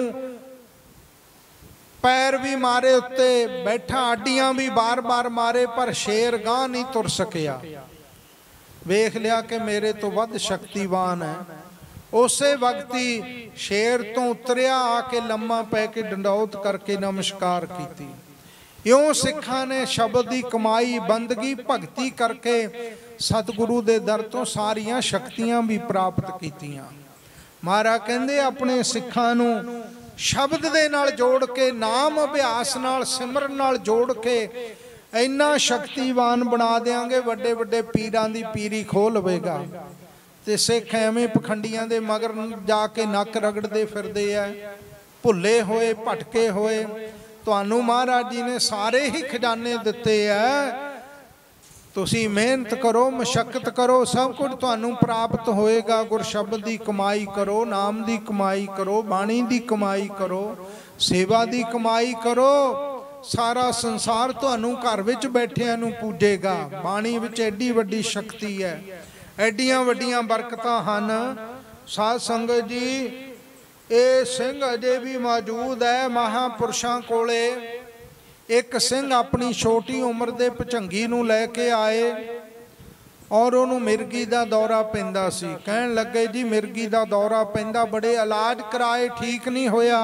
पैर भी मारे उत्ते, बैठा आडियां भी बार बार मारे, पर शेर गांह नहीं तुर सकिया। वेख लिया कि मेरे तो वध शक्तिवान है। उसे वक्त ही शेर तो उतरिया, आके लम्मा पै के डंडौत करके नमस्कार की। इउं सिखां ने शब्द की कमाई बंदगी भगती करके सतगुरु दे दर तो सारियां शक्तियां भी प्राप्त कीतियां। महाराज कहंदे अपने सिखां नूं शब्द दे नाल जोड़ के, नाम अभ्यास नाल, सिमरन नाल जोड़ के इन्ना शक्तिवान बना देंगे, वड्डे वड्डे पीरां दी पीरी खो लवेगा। ते सिख एवें पखंडियां दे मगर जाके नक रगड़दे फिरदे आ, भुले होए भटके होए। तुहानू महाराज जी ने सारे ही खजाने दिते है, तुसी मेहनत करो, मशक्कत करो, सब कुछ तुहानू प्राप्त होएगा। गुर शब्द की कमाई करो, नाम की कमाई करो, बाणी की कमाई करो, सेवा की कमाई करो। सारा संसार तुहानू घर विच बैठिਆਂ नू पूजेगा। बाणी विच एडी वड्डी शक्ति है, एडियां वड्डियां बरकतां हन। साध संगत जी, ये सिंह अजे भी मौजूद है महापुरुषों कोले। एक सिंह अपनी छोटी उम्र के भचंगी नूं लैके आए और उन्होंने मिर्गी का दौरा पैंदा सी। कहन लगे जी मिर्गी का दौरा पैंदा, बड़े इलाज कराए ठीक नहीं होया।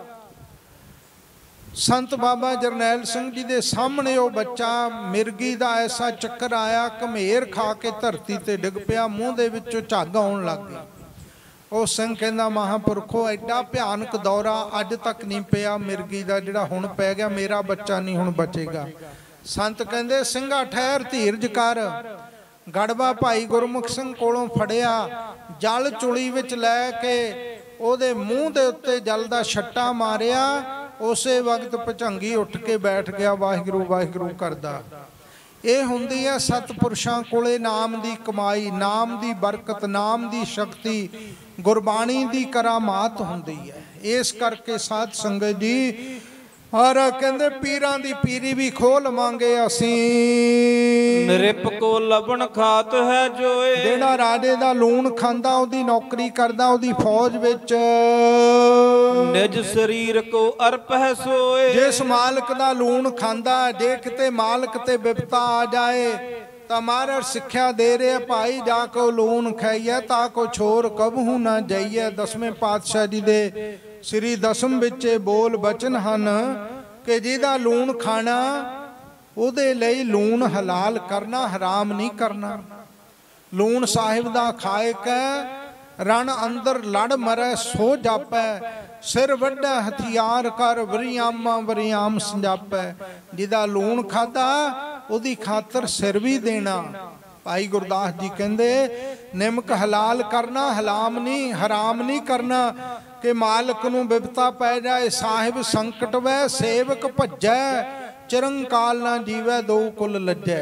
संत बाबा जरनैल सिंह जी के सामने वो बच्चा मिर्गी का ऐसा चक्कर आया, घमेर खा के धरती ते डिग पिया, मूँह दे विचों झग आउण लग गई। ਉਹ ਸਿੰਘ ਕਹਿੰਦਾ महापुरखो एडा भयानक दौरा अज तक नहीं पिया मिर्गी का, जिहड़ा हुण पै गया मेरा बच्चा नहीं हुण बचेगा। संत कहंदे ਸਿੰਘਾ ठहर धीरज कर। गड़वा भाई गुरमुख सिंह कोलों फड़िया, जल चुली विच लै के ਉਹਦੇ मूँह दे उत्ते जल दा छट्टा मारिया। उसे वक्त भचंगी उठ के बैठ गया, वाहिगुरू वाहिगुरू करदा। ये हुंदी है सतपुरुषां कोले नाम दी कमाई, नाम दी बरकत, नाम दी शक्ति, गुरबाणी दी करामात हुंदी है। इस करके साध संगत जी और कहंदे पीरां दी पीरी भी खोल मांगे असीं। नृप को लबन खात है जोए, जेड़ा राजे दा लूण खांदा ओदी नौकरी करदा, ओदी फौज विच निज शरीर को अर्प है सोए। जिस मालिक दा लूण खांदा, जे किते मालिक ते विपता आ जाए तो महाराज सिक्ख्या दे रहे भाई जाको लूण खाइए ताको छोर कबहू ना जाइए। दसवें पातशाह जी दे श्री दसम विच बोल बचन हन कि जिहदा लूण खाना उहदे लई लूण हलाल करना, हराम नहीं करना। लूण साहिब दा खाए कै रण अंदर लड़ मरै सो जापै, सिर वड्डा हथियार कर वरियामा वरियाम संजापै। जिहदा लूण खादा उहदी खातर सिर भी देना। भाई गुरदास जी कहंदे निमक हलाल करना, हलाम नहीं हराम नहीं करना कि मालिक नूं बिपता पै जाए, साहिब संकट वै सेवक भज्जै, चिरंकाल ना जीवै दो कुल लज्जै।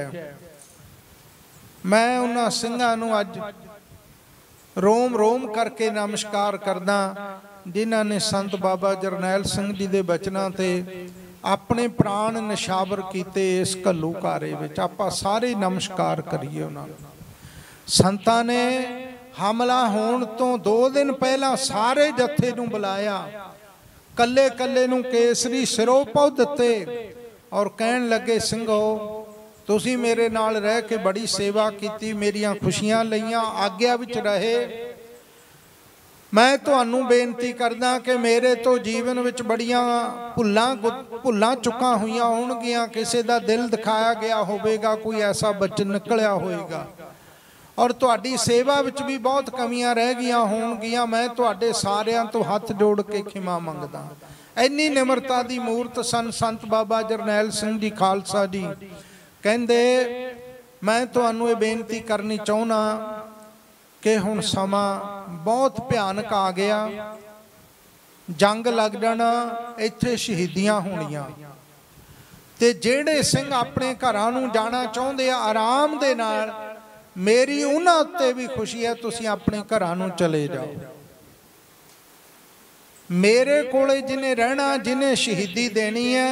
मैं उन्हां ਸਿੰਘਾਂ ਨੂੰ अज रोम रोम करके नमस्कार करदा जिन्हां ने संत बाबा जरनैल सिंह जी दे बचनां ते अपने प्राण निछावर किए। इस घल्लूकारे विच आपां सारे नमस्कार करिए उन्हां नूं। संतां ने हमला होण तो 2 दिन पहला सारे जत्थे नूं बुलाया, कल्ले कल्ले नूं केसरी सिरों पौ दिते और कहण लगे ਸਿੰਘੋ तुसी मेरे नाल रह के बड़ी सेवा की, मेरियां खुशियां लईयां, आग्या विच रहे। मैं तुहानू बेनती करदा कि मेरे तो जीवन विच बड़ियां भुल्लां चुकां होईयां होणगीआं, किसी दा दिल दिखाया गया होवेगा, कोई ऐसा बचन निकलिया होएगा और तुहाडी सेवा विच भी बहुत कमियां रह गईयां होणगीआं। मैं तुहाडे सारियां तो हथ जोड़ के खिमा मंगदा। इन्नी निमरता दी मूर्त सन संत बाबा जरनैल सिंह जी खालसा जी। कहंदे मैं तुहानू ये बेनती करनी चाहुंदा कि हुण समा बहुत भयानक आ गया, जंग लग जाना, इत्थे शहीदियां होणीआं ते जेड़े सिंह अपने घरां नूं जाना चाहुंदे आ आराम दे नाल, मेरी उन्हां उत्ते भी खुशी है, तुसीं अपने घरां नूं चले जाओ। मेरे कोले जिन्हें रहना, जिन्हें शहीदी देनी है,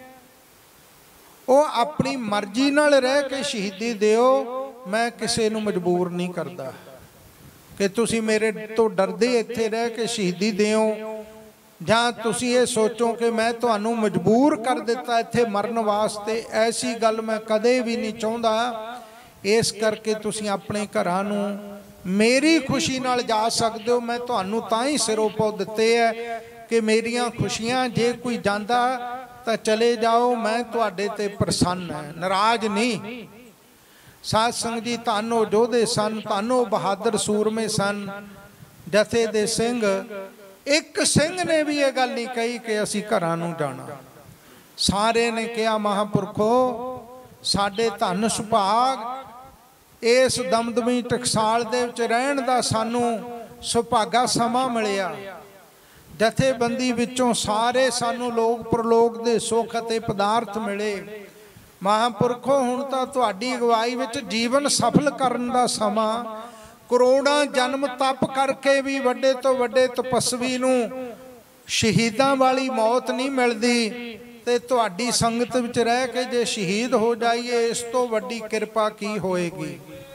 वो अपनी मर्जी नाल रह के शहीदी दिओ। मैं किसी नूं मजबूर नहीं करता कि तुसी मेरे तो डरदे इत्थे रह के शहीदी दिओ, जां तुसी ये सोचो कि मैं तुहानू मजबूर कर दिता इत्थे मरन वास्ते। ऐसी गल मैं कदे भी नहीं चाहुंदा। इस करके तुसी अपने घरां नूं मेरी खुशी नाल जा सकदे हो। मैं तुहानू तां ही सिरों पौ दित्ते है कि मेरियां खुशियां जे कोई जांदा ਤਾਂ ਚਲੇ ਜਾਓ, ਮੈਂ ਤੁਹਾਡੇ ਤੇ ਪ੍ਰਸੰਨ ਹੈ, ਨਾਰਾਜ਼ ਨਹੀਂ। ਸਾਧ ਸੰਗਤ ਜੀ, ਧੰਨ ਉਹ ਯੋਧੇ ਸਨ, ਧੰਨ ਉਹ ਬਹਾਦਰ ਸੂਰਮੇ ਸਨ, ਜਥੇ ਦੇ ਸਿੰਘ। ਇੱਕ ਸਿੰਘ ਨੇ ਵੀ ਇਹ ਗੱਲ ਨਹੀਂ ਕਹੀ ਕਿ ਅਸੀਂ ਘਰਾਂ ਨੂੰ ਜਾਣਾ। ਸਾਰੇ ਨੇ ਕਿਹਾ, ਮਹਾਂਪੁਰਖੋ ਸਾਡੇ ਧੰਨ ਸੁਭਾਗ ਇਸ ਦਮਦਮੀ ਟਕਸਾਲ ਦੇ ਵਿੱਚ ਰਹਿਣ ਦਾ ਸਾਨੂੰ ਸੁਭਾਗਾ ਸਮਾਂ ਮਿਲਿਆ। ਜਥੇਬੰਦੀ ਵਿੱਚੋਂ ਸਾਰੇ ਸਾਨੂੰ ਲੋਕ ਪ੍ਰਲੋਕ ਦੇ ਸੁੱਖ ਅਤੇ ਪਦਾਰਥ ਮਿਲੇ। ਮਹਾਂਪੁਰਖੋ ਹੁਣ ਤਾਂ ਤੁਹਾਡੀ ਅਗਵਾਈ ਵਿੱਚ ਜੀਵਨ ਸਫਲ ਕਰਨ ਦਾ ਸਮਾਂ। ਕਰੋੜਾਂ ਜਨਮ ਤਪ ਕਰਕੇ ਵੀ ਵੱਡੇ ਤੋਂ ਵੱਡੇ ਤਪਸਵੀ ਨੂੰ ਸ਼ਹੀਦਾਂ ਵਾਲੀ ਮੌਤ ਨਹੀਂ ਮਿਲਦੀ, ਤੇ ਤੁਹਾਡੀ ਸੰਗਤ ਵਿੱਚ ਰਹਿ ਕੇ ਜੇ ਸ਼ਹੀਦ ਹੋ ਜਾਈਏ, ਇਸ ਤੋਂ ਵੱਡੀ ਕਿਰਪਾ ਕੀ ਹੋਏਗੀ।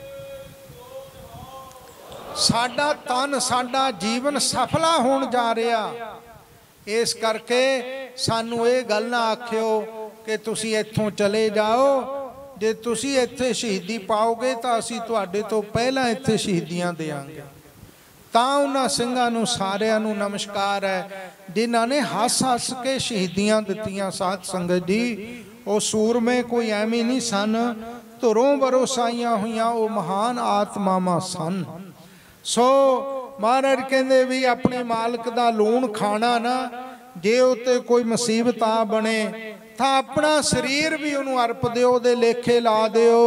ਸਾਡਾ ਤਨ, ਸਾਡਾ ਜੀਵਨ ਸਫਲਾ ਹੋਣ ਜਾ ਰਿਹਾ। ਇਸ ਕਰਕੇ ਸਾਨੂੰ ਇਹ ਗੱਲ ਨਾ ਆਖਿਓ ਕਿ ਤੁਸੀਂ ਇੱਥੋਂ ਚਲੇ ਜਾਓ। ਜੇ ਤੁਸੀਂ ਇੱਥੇ ਸ਼ਹੀਦੀ ਪਾਓਗੇ ਤਾਂ ਅਸੀਂ ਤੁਹਾਡੇ ਤੋਂ ਪਹਿਲਾਂ ਇੱਥੇ ਸ਼ਹੀਦੀਆਂ ਦੇਵਾਂਗੇ। ਤਾਂ ਉਹਨਾਂ ਸਿੰਘਾਂ ਨੂੰ ਸਾਰਿਆਂ ਨੂੰ ਨਮਸਕਾਰ ਹੈ ਜਿਨ੍ਹਾਂ ਨੇ ਹੱਸ ਹੱਸ ਕੇ ਸ਼ਹੀਦੀਆਂ ਦਿੱਤੀਆਂ। ਸਾਧ ਸੰਗਤ ਜੀ, ਉਹ ਸੂਰਮੇ ਕੋਈ ਐਵੇਂ ਨਹੀਂ ਸਨ, ਧੁਰੋਂ ਵਰੋਸਾਈਆਂ ਹੋਈਆਂ ਉਹ ਮਹਾਨ ਆਤਮਾਵਾਂ ਸਨ। ਸੋ ਮਹਾਰਾਜ ਕਹਿੰਦੇ ਵੀ ਆਪਣੇ ਮਾਲਕ ਦਾ ਲੂਣ ਖਾਣਾ ਨਾ, ਜੇ ਉੱਤੇ ਕੋਈ ਮੁਸੀਬਤ ਆ ਬਣੇ ਤਾਂ ਆਪਣਾ ਸਰੀਰ ਵੀ ਉਹਨੂੰ ਅਰਪ ਦਿਓ, ਉਹਦੇ ਲੇਖੇ ਲਾ ਦਿਓ।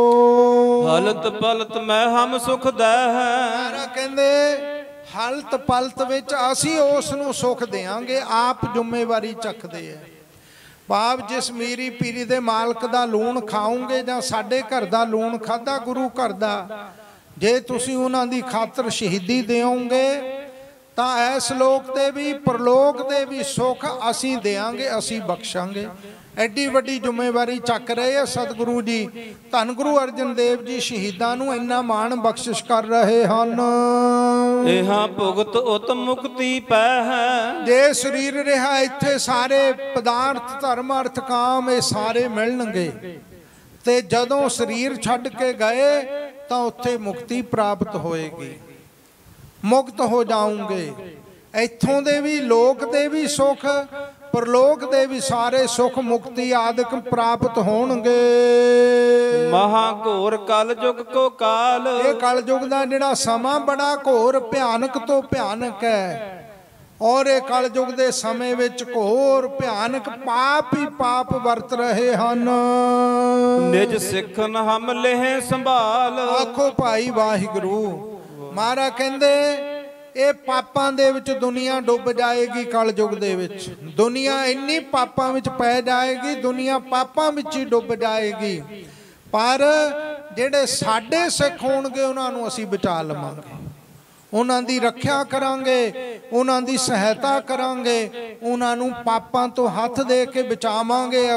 ਹਲਤ ਪਲਤ ਮੈਂ ਹਮ ਸੁਖ ਦੇ ਹੈ। ਕਹਿੰਦੇ ਹਲਤ ਪਲਤ ਵਿੱਚ ਅਸੀਂ ਉਸ ਨੂੰ ਸੁਖ ਦੇਵਾਂਗੇ, ਆਪ ਜ਼ਿੰਮੇਵਾਰੀ ਚੱਕਦੇ ਆ। ਭਾਵ ਜਿਸ ਮੀਰੀ ਪੀਰੀ ਦੇ ਮਾਲਕ ਦਾ ਲੂਣ ਖਾਓਗੇ ਜਾਂ ਸਾਡੇ ਘਰ ਦਾ ਲੂਣ ਖਾਧਾ ਗੁਰੂ ਘਰ ਦਾ, ਜੇ ਤੁਸੀਂ ਉਹਨਾਂ ਦੀ ਖਾਤਰ ਸ਼ਹੀਦੀ ਦਿਓਗੇ ਤਾਂ ਇਸ ਲੋਕ ਤੇ ਵੀ ਪਰਲੋਕ ਦੇ ਵੀ ਸੁੱਖ ਅਸੀਂ ਦੇਵਾਂਗੇ, ਅਸੀਂ ਬਖਸ਼ਾਂਗੇ। ਐਡੀ ਵੱਡੀ ਜ਼ਿੰਮੇਵਾਰੀ ਚੱਕ ਰਹੇ ਆ ਸਤਿਗੁਰੂ ਜੀ। ਧੰਨ ਗੁਰੂ ਅਰਜਨ ਦੇਵ ਜੀ ਸ਼ਹੀਦਾਂ ਨੂੰ ਇੰਨਾ ਮਾਣ ਬਖਸ਼ਿਸ਼ ਕਰ ਰਹੇ ਹਨ। ਇਹਾਂ ਭੁਗਤ ਉਤ ਮੁਕਤੀ ਪੈ ਹੈ। ਜੇ ਸਰੀਰ ਰਿਹਾ ਇੱਥੇ ਸਾਰੇ ਪਦਾਰਥ ਧਰਮ ਅਰਥ ਕਾਮ ਇਹ ਸਾਰੇ ਮਿਲਣਗੇ, ਤੇ ਜਦੋਂ ਸਰੀਰ ਛੱਡ ਕੇ ਗਏ ਤਾਂ ਉੱਥੇ ਮੁਕਤੀ ਪ੍ਰਾਪਤ ਹੋਏਗੀ, ਮੁਕਤ ਹੋ ਜਾਉਂਗੇ। ਇੱਥੋਂ ਦੇ ਵੀ ਲੋਕ ਦੇ ਵੀ ਸੁੱਖ, ਪਰਲੋਕ ਦੇ ਵੀ ਸਾਰੇ ਸੁੱਖ ਮੁਕਤੀ ਆਦਿਕ ਪ੍ਰਾਪਤ ਹੋਣਗੇ। ਮਹਾ ਘੋਰ ਕਲ ਯੁਗ ਕੋ ਕਾਲ। ਇਹ ਕਲ ਯੁਗ ਦਾ ਜਿਹੜਾ ਸਮਾਂ ਬੜਾ ਘੋਰ ਭਿਆਨਕ ਤੋਂ ਭਿਆਨਕ ਹੈ, ਔਰ ਇਹ ਕਲ ਯੁਗ ਦੇ ਸਮੇਂ ਵਿੱਚ ਘੋਰ ਭਿਆਨਕ ਪਾਪ ਹੀ ਪਾਪ ਵਰਤ ਰਹੇ ਹਨ। ਨਿਜ ਸਿੱਖਨ ਹਮ ਲਹਿ ਸੰਭਾਲ। ਆਖੋ ਭਾਈ ਵਾਹਿਗੁਰੂ। ਮਹਾਰਾਜ ਕਹਿੰਦੇ ਇਹ ਪਾਪਾਂ ਦੇ ਵਿੱਚ ਦੁਨੀਆ ਡੁੱਬ ਜਾਏਗੀ। ਕਲ ਯੁਗ ਦੇ ਵਿੱਚ ਦੁਨੀਆ ਇੰਨੀ ਪਾਪਾਂ ਵਿੱਚ ਪੈ ਜਾਏਗੀ, ਦੁਨੀਆ ਪਾਪਾਂ ਵਿੱਚ ਹੀ ਡੁੱਬ ਜਾਏਗੀ। ਪਰ ਜਿਹੜੇ ਸਾਡੇ ਸਿੱਖ ਹੋਣਗੇ ਉਹਨਾਂ ਨੂੰ ਅਸੀਂ ਬਚਾ ਲਵਾਂਗੇ, ਉਹਨਾਂ ਦੀ ਰੱਖਿਆ ਕਰਾਂਗੇ, ਉਹਨਾਂ ਦੀ ਸਹਾਇਤਾ ਕਰਾਂਗੇ, ਉਹਨਾਂ ਨੂੰ ਪਾਪਾਂ ਤੋਂ ਹੱਥ ਦੇ ਕੇ ਬਚਾਵਾਂਗੇ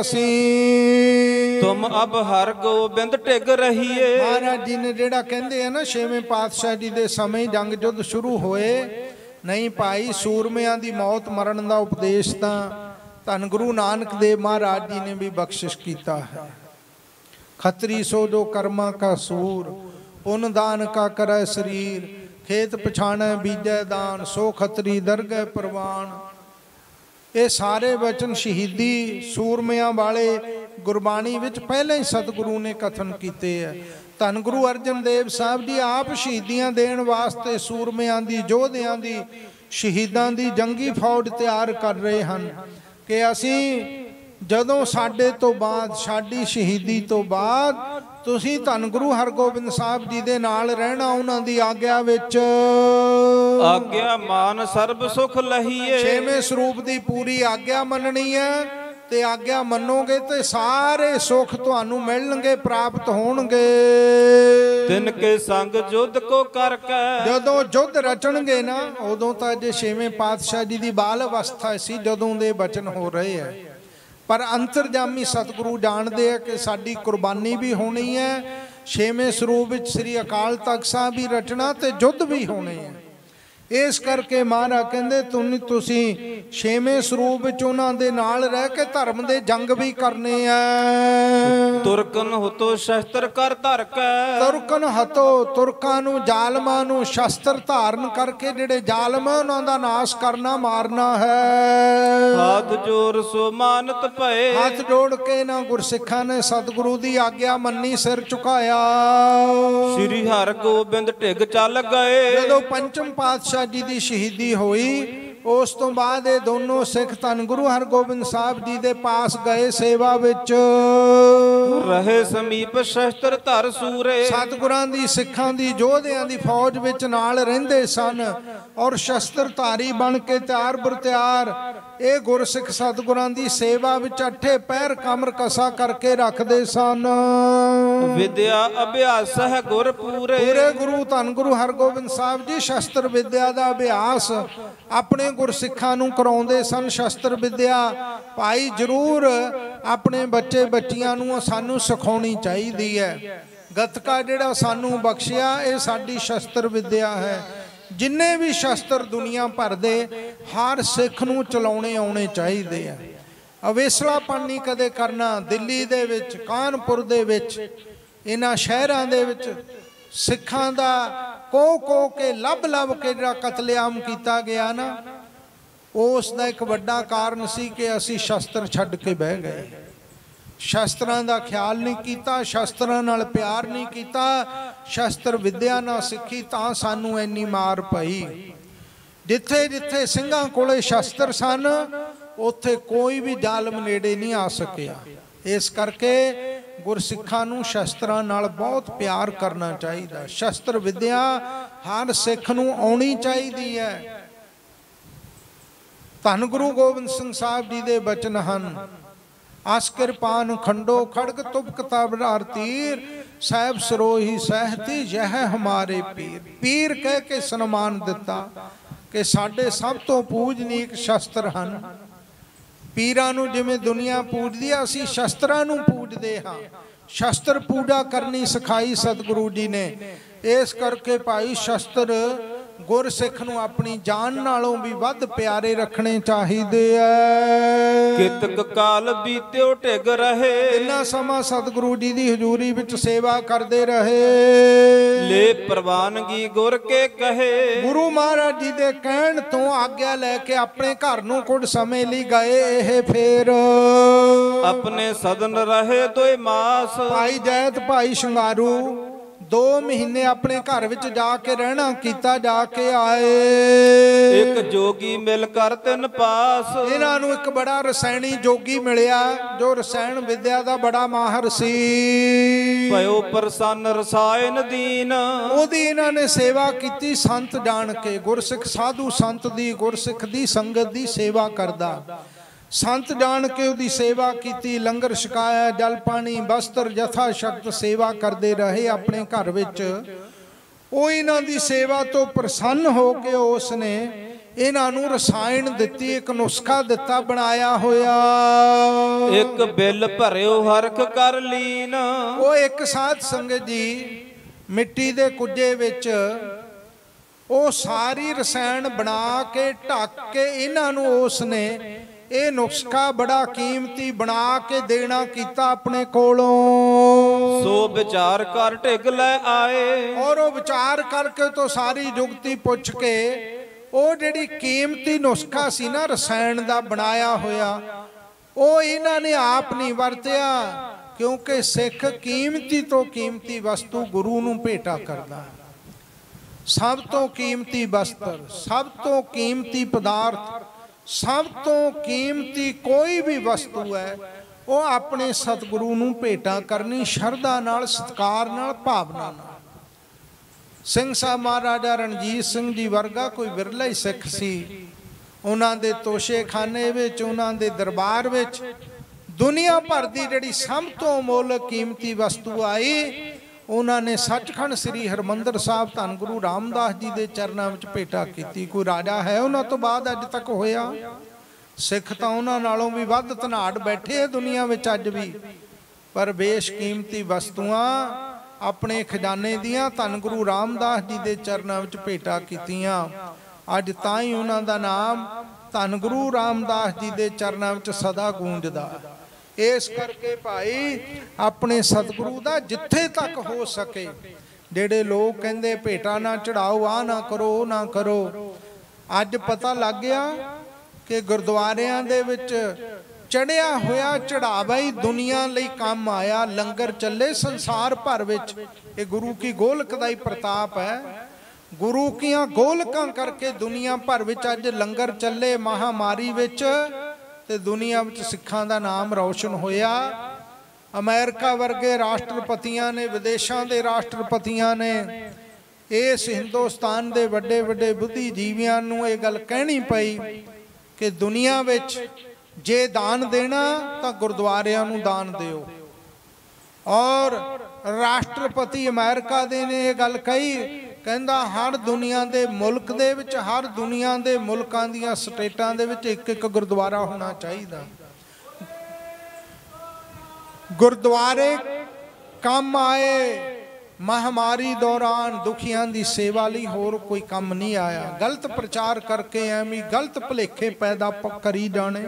ਅਸੀਂ। ਤੁਮ ਅਬ ਹਰ ਗੋਬਿੰਦ ਟਿਕ ਰਹੀਏ। ਮਹਾਰਾਜ ਜੀ ਨੇ ਜਿਹੜਾ ਕਹਿੰਦੇ ਆ ਨਾ, ਛੇਵੇਂ ਪਾਤਸ਼ਾਹ ਜੀ ਦੇ ਸਮੇਂ ਜੰਗ ਜੁੱਧ ਸ਼ੁਰੂ ਹੋਏ। ਨਹੀਂ ਭਾਈ, ਸੂਰਮਿਆਂ ਦੀ ਮੌਤ ਮਰਨ ਦਾ ਉਪਦੇਸ਼ ਤਾਂ ਧੰਨ ਗੁਰੂ ਨਾਨਕ ਦੇਵ ਮਹਾਰਾਜ ਜੀ ਨੇ ਵੀ ਬਖਸ਼ਿਸ਼ ਕੀਤਾ ਹੈ। ਖੱਤਰੀ ਸੋ ਜੋ ਕਰਮਾਂ ਕਾ ਸੂਰ, ਪੁੰਨ ਦਾਨ ਕਾ ਕਰੈ ਸਰੀਰ, ਖੇਤ ਪਛਾਣੈ ਬੀਜੈ ਦਾਨ, ਸੋ ਖੱਤਰੀ ਦਰਗਹਿ ਪ੍ਰਵਾਨ। ਇਹ ਸਾਰੇ ਵਚਨ ਸ਼ਹੀਦੀ ਸੂਰਮਿਆਂ ਵਾਲੇ ਗੁਰਬਾਣੀ ਵਿੱਚ ਪਹਿਲਾਂ ਹੀ ਸਤਿਗੁਰੂ ਨੇ ਕਥਨ ਕੀਤੇ ਹੈ। ਧੰਨ ਗੁਰੂ ਅਰਜਨ ਦੇਵ ਸਾਹਿਬ ਜੀ ਆਪ ਸ਼ਹੀਦੀਆਂ ਦੇਣ ਵਾਸਤੇ ਸੂਰਮਿਆਂ ਦੀ, ਯੋਧਿਆਂ ਦੀ, ਸ਼ਹੀਦਾਂ ਦੀ ਜੰਗੀ ਫੌਜ ਤਿਆਰ ਕਰ ਰਹੇ ਹਨ ਕਿ ਅਸੀਂ ਜਦੋਂ ਸਾਡੇ ਤੋਂ ਬਾਅਦ, ਸਾਡੀ ਸ਼ਹੀਦੀ ਤੋਂ ਬਾਅਦ ਤੁਸੀਂ ਧੰਨ ਗੁਰੂ ਹਰਗੋਬਿੰਦ ਸਾਹਿਬ ਜੀ ਦੇ ਨਾਲ ਰਹਿਣਾ, ਉਹਨਾਂ ਦੀ ਆਗਿਆ ਵਿੱਚ। ਆਗਿਆ ਮਾਨ ਸਰਬ ਸੁਖ ਲਹੀਏ। ਛੇਵੇਂ ਸਰੂਪ ਦੀ ਪੂਰੀ ਆਗਿਆ ਮੰਨਣੀ ਹੈ, ਤੇ ਆਗਿਆ ਮੰਨੋਗੇ ਤੇ ਸਾਰੇ ਸੁੱਖ ਤੁਹਾਨੂੰ ਮਿਲਣਗੇ, ਪ੍ਰਾਪਤ ਹੋਣਗੇ। ਤਿਨ ਕੇ ਸੰਗ ਜੁੱਧ ਕੋ ਕਰਕੇ। ਜਦੋਂ ਜੁੱਧ ਰਚਣਗੇ ਨਾ, ਉਦੋਂ ਤਾਂ ਜੇ ਛੇਵੇਂ ਪਾਤਸ਼ਾਹ ਜੀ ਦੀ ਬਾਲ ਅਵਸਥਾ ਸੀ ਜਦੋਂ ਦੇ ਬਚਨ ਹੋ ਰਹੇ ਹੈ। ਪਰ ਅੰਤਰਜਾਮੀ ਸਤਿਗੁਰੂ ਜਾਣਦੇ ਆ ਕਿ ਸਾਡੀ ਕੁਰਬਾਨੀ ਵੀ ਹੋਣੀ ਹੈ। ਛੇਵੇਂ ਸਰੂਪ ਵਿੱਚ ਸ੍ਰੀ ਅਕਾਲ ਤਖਤ ਸਾਹਿਬ ਵੀ ਰਚਣਾ ਤੇ ਯੁੱਧ ਵੀ ਹੋਣੇ ਹੈ। इस करके महाराज कहते तुसी छेवें स्वरूप विच उन्हां दे नाल रह के धर्म दे जंग भी करने आ। तुरकन हतो शस्त्र कर धर के, तुरकन हतो तुरकां नूं जालमां नूं शस्त्र धारण करके जिहड़े जालम उन्हां दा नाश करना मारना है। हाथ जोर सो मानत भए, हाथ जोड़ के ना गुरसिखां ने सतगुरु दी आग्या मन्नी सिर झुकाया। श्री हर गोबिंद ढिग चल गए, जदों पंचम पातशाह जी दी शहीदी होई उस तो बाद ये दोनों सिख धन गुरु हरगोबिंद साहब जी दे पास गए सेवा विच। रहे समीप शस्त्र धर सूरे, सतगुरां दी सिखां दी योधियां दी फौज विच नाल रहिंदे सन और शस्त्रधारी बन के तैयार बर तैयार ये गुरसिख सतगुरां दी सेवा विच अठे पैर कमर कसा करके रखदे सन। विद्या अभ्यास है गुर पूरे, पूरे गुरु धन गुरु हरगोबिंद साहब जी शस्त्र विद्या दा अभ्यास अपने गुरसिखां नूं कराउंदे सन। शस्त्र विद्या भाई जरूर अपने बच्चे बच्चियां नूं सानूं सिखाउणी चाहीदी है। गतका जिहड़ा सानूं बख्शिया ये साडी शस्त्र विद्या है। जिन्ने भी शस्त्र दुनिया भर दे हर सिख नूं चलाउणे आउणे चाहीदे आ। अवेसलापन नहीं कदे करना। दिल्ली दे विच कानपुर दे विच इन्हां शहरां दे विच सिखां दा को के लब के जिहड़ा कतलेआम कीता गया ना उस दा एक वड्डा कारण सी कि असीं शस्त्र छड्ड के बह गए। शस्त्रां दा ख्याल नहीं कीता, शस्त्रां नाल प्यार नहीं कीता, शस्त्र विद्या ना सिੱਖੀ तां सानूं इन्नी मार पई। जिथे जिथे ਸਿੰਘਾਂ कोले शस्त्र सन उत्थे कोई भी जालम नेड़े नहीं आ सकिया। इस करके गुरसिखां नूं शस्त्रां नाल बहुत प्यार करना चाहिए। शस्त्र विद्या हर सिख नूं आउणी चाहिदी है। धन गुरु गोबिंद सिंह साहब जी दे बचन हन, अस किरपान खंडो खड़ग तुबक तबरार तीर, साहब सरोही सहती यह हमारे पीर। पीर कह के सन्मान दिता कि साडे सब तो पूजनीक शस्त्र हन। पीरां नूं जिवें दुनिया पूजदी आ असीं शस्त्रां नूं पूजदे हां। शस्त्र पूजा करनी सिखाई सतगुरु जी ने। इस करके भाई शस्त्र गुरसिख नूं अपनी जान नालों भी वध प्यारे रखने चाहिए है। कितक काल बीत्यो ढिग रहे, इन्ना समा सतगुरु जी दी हजूरी विच सेवा करते रहे। ले प्रवानगी गुर के कहे, गुरु महाराज जी दे कहण तो आग्या लैके अपने घर नूं कुछ समय लई गए। यह फिर अपने सदन रहे 2 मास, भाई जैत भाई शंगारू 2 महीने अपने घर विच जाके रहना कीता। जाके आए एक जोगी मिल कर 3 पास, इन्हां नूं एक बड़ा रसायणी जोगी मिलिया जो रसायन विद्या दा बड़ा माहर सी। भयो प्रसन्न रसायन दीन, ओदी इन्हां ने सेवा कीती संत जान के। गुरसिख साधु संत दी गुरसिख दी संगत दी सेवा करदा। संत जान के उदी सेवा की, लंगर छकाया, जल पानी वस्त्र यथा शक्त सेवा करते रहे अपने घर विच। वो इन्हां दी सेवा तो प्रसन्न हो के उसने इन्हां नूं रसायन दिती, एक नुस्खा दिता बनाया होया। एक बिल भरियो हरख कर लीन, वो एक साध संगत जी मिट्टी दे कुजे विच वो सारी रसायन बना के ढक के इन्हां नूं उसने ये नुस्खा बड़ा कीमती बना के देना कीता अपने कोलों। सो विचार कर ढिग लै आए, और वो विचार करके तो सारी जुगती पुछ के वो जिहड़ी कीमती नुस्खा सी ना रसायन दा बनाया होया वो इन्हां ने आप नहीं वरतिया। क्योंकि सिख कीमती तो कीमती वस्तु गुरु नूं भेटा करदा। सब तो कीमती वस्त्र, सब तो कीमती पदार्थ, सब तो कीमती कोई भी वस्तु है वो अपने सतगुरु नूं भेटा करनी शरधा नाल, सत्कार नाल, भावना नाल। सिंह साहब महाराजा रणजीत सिंह जी वर्गा कोई विरला ही सिख सी। उन्हां दे तोशे खाने विच, उन्हां दे दरबार विच दुनिया भर दी जिहड़ी सब तो अमोल कीमती वस्तु आई उन्होंने सचखंड श्री हरमंदर साहब धन गुरु रामदास जी के चरणों में भेटा की। कोई राजा है उन्होंने तो बाद अज तक होया? सिख तो उन्होंने नालों भी वध धनाड़ बैठे है दुनिया में अज भी। पर बेशकीमती वस्तुआं अपने खजाने दियां धन गुरु रामदास जी के चरणों में भेटा कीतियां। अज ताई उन्हां दा नाम धन गुरु रामदास जी दे चरनां विच सदा गूंजदा। इस करके भाई अपने सतगुरु दा जिथे तक हो सके, जेड़े लोग कहंदे भेटा ना चढ़ाओ, आ ना करो, ओ ना करो, अज पता लग गया कि गुरुद्वारियां दे विच चढ़िया होया चढ़ावा ही दुनिया लई काम आया। लंगर चले संसार भर विच, ये गुरु की गोलक दा ही प्रताप है। गुरु कियां गोलकां करके दुनिया भर विच अज लंगर चले महामारी विच, ते दुनिया विच सिखां दा नाम रोशन होया। अमेरिका वर्गे राष्ट्रपतियां ने, विदेशों के राष्ट्रपतियां ने इस हिंदुस्तान के वड्डे वड्डे बुद्धिजीवियों नूं ये गल कहनी पई कि दुनिया विच जे दान देना तो गुरुद्वारियां नूं दान दिओ। और राष्ट्रपति अमेरिका दे ने ये गल कही, कहंदा हर दुनिया के मुल्क दे विच, हर दुनिया के मुल्कां दीयां स्टेटां दे विच एक एक गुरुद्वारा होना चाहिए। गुरुद्वारे काम आए महामारी दौरान दुखियां की सेवा लई, होर कोई काम नहीं आया। गलत प्रचार करके एवं गलत भुलेखे पैदा करी जाने।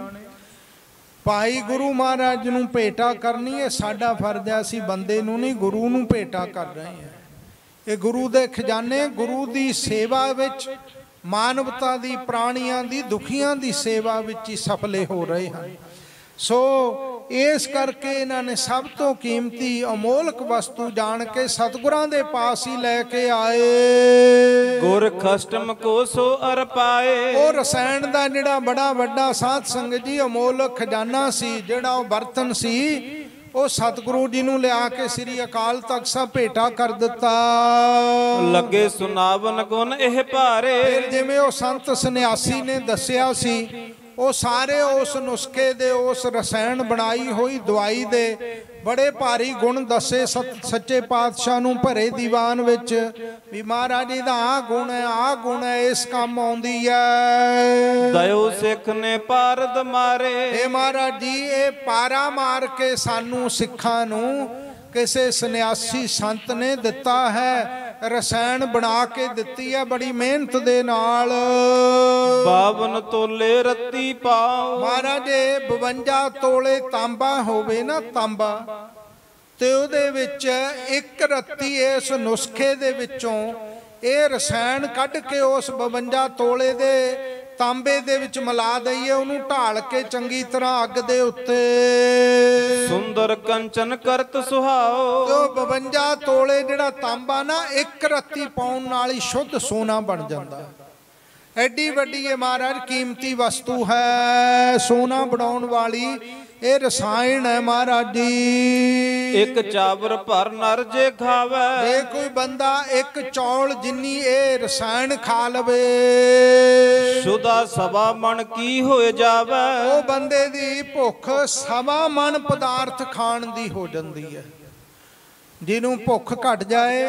भाई गुरु महाराज नूं भेटा करनी है साडा फर्ज है, असीं बंदे नूं नहीं गुरु नूं भेटा कर रहे हैं। ये गुरु दे खजाने, गुरु दी सेवा विच, मानवता दी, प्राणियां दी, दुखियां दी सेवा विच ही सफले हो रहे हैं। सो इस करके इन्हां ने सब तो कीमती अमोलक वस्तु जान के सतगुरां दे पास ही लैके आए। गुर खष्टम को सो अर पाए। वो रसायन दा जिहड़ा बड़ा वड्डा साध संगत जी अमोलक खजाना सी, जिहड़ा वो बर्तन सी, वो सतगुरु जी नूं लिया के श्री अकाल तख्त साहब भेटा कर दिता। लगे सुनावन गुण एह भारे। फिर जिवें वो संत सन्यासी ने दसिया सी, वो सारे उस नुस्खे दे, उस रसायन बनाई हुई दवाई दे बड़े भारी गुण दसे सच्चे पातशाह नूं भरे दीवान विच भी महाराज जी दा आ गुण है, आ गुण है, इस काम आउंदी है। दयो सिख ने पारद मारे। ए महाराज जी ये पारा मार के सानू सिखां नूं किसी सन्यासी संत ने दिता है, रसायन बना के दिती है बड़ी मेहनत दे नाल। 52 तोले रत्ती पाओ। महाराज 52 तोले तांबा होवे ना, तांबा ते उहदे विच एक रत्ती इस नुस्खे दे विचों ये रसायन कढ के उस 52 तोले दे तांबे दे विच मिला दईए, उहनूं ढाल के चंगी तरह अग दे उत्ते सुंदर कंचन करत सुहाओ। तो 52 तोले जिहड़ा तांबा ना एक रत्ती पाउण नाल ही शुद्ध सोना बन जांदा। एडी वड्डी ये महाराज कीमती वस्तु है, सोना बनाउण वाली ये रसायन है महाराज जी। एक चावर भर नर जे खावे। जे कोई बंदा एक चौल जिन्नी ये रसायन खा लवे, शुदा सवा मन की हो जावे। वो बंदे दी भुख सवा मन पदार्थ खाण दी हो जाती है। जिन्हों भुख घट जाए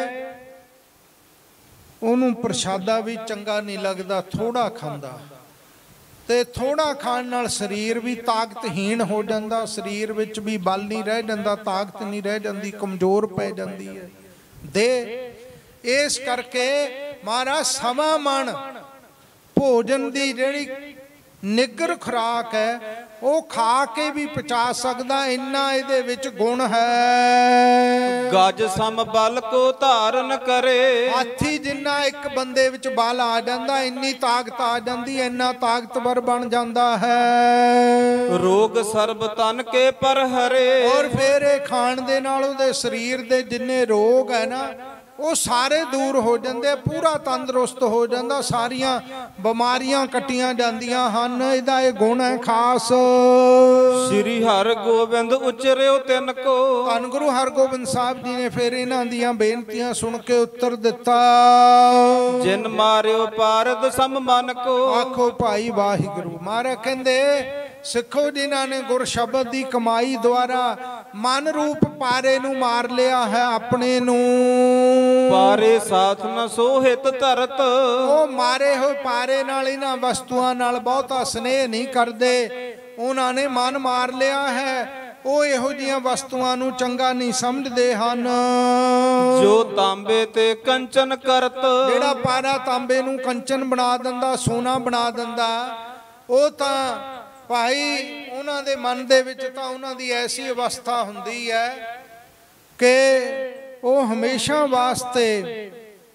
उन्होंने प्रसादा भी चंगा नहीं लगता, थोड़ा खांदा ते थोड़ा खाण नाल शरीर भी ताकतहीन हो जाता, शरीर विच भी बल नहीं रह जाता, ताकत नहीं रह जाती, कमजोर पै जाती है दे। इस करके महाराज सवा मन भोजन की जिहड़ी निगर खुराक है वो खा के भी पचा सकदा, इन्ना इहदे विच गुण है। गज सम बल को धारण करे। हाथी जिन्ना एक बंदे विच बल आ जांदा, इन्नी ताकत आ जांदी, इन्ना ताकतवर बन जांदा है। रोग सर्ब तन के पर हरे। और फिर ये खाण दे नाल उहदे शरीर दे जिन्ने रोग है ना वो सारे दूर हो जाते, पूरा तंदुरुस्त हो जाता, सारिया बीमारियां कटियां जांदियां हन। इहदा ये गुण है खास। श्री हर गोबिंद उचरियो तिन को। धन गुरु हरगोबिंद साहब जी ने फिर इन्हां दियां बेनतियां सुन के उत्तर दिता। जिन मारियो पारद सम मन को। आखो भाई वाहिगुरु। महाराज कहंदे सिखो जिन्हां ने गुर शब्द की कमाई द्वारा मन रूप पारे नूं मार लिया है अपने नूं। पारे साथ न सोहित धरत। वो मारे हुए पारे नाल इन्हां वस्तुआं नाल बहुता स्नेह नहीं करदे, उन्होंने मन मार लिया है ਉਹ ਇਹੋ ਜਿਹੀਆਂ ਵਸਤੂਆਂ ਨੂੰ ਚੰਗਾ ਨਹੀਂ ਸਮਝਦੇ ਹਨ। ਜੋ ਤਾਂਬੇ ਤੇ ਕੰਚਨ ਕਰਤ, ਜਿਹੜਾ ਪਾਰਾ ਤਾਂਬੇ ਨੂੰ ਕੰਚਨ ਬਣਾ ਦਿੰਦਾ, ਸੋਨਾ ਬਣਾ ਦਿੰਦਾ, ਉਹ ਤਾਂ ਭਾਈ ਉਹਨਾਂ ਦੇ ਮਨ ਦੇ ਵਿੱਚ ਤਾਂ ਉਹਨਾਂ ਦੀ ਐਸੀ ਅਵਸਥਾ ਹੁੰਦੀ ਹੈ ਕਿ ਉਹ ਹਮੇਸ਼ਾ ਵਾਸਤੇ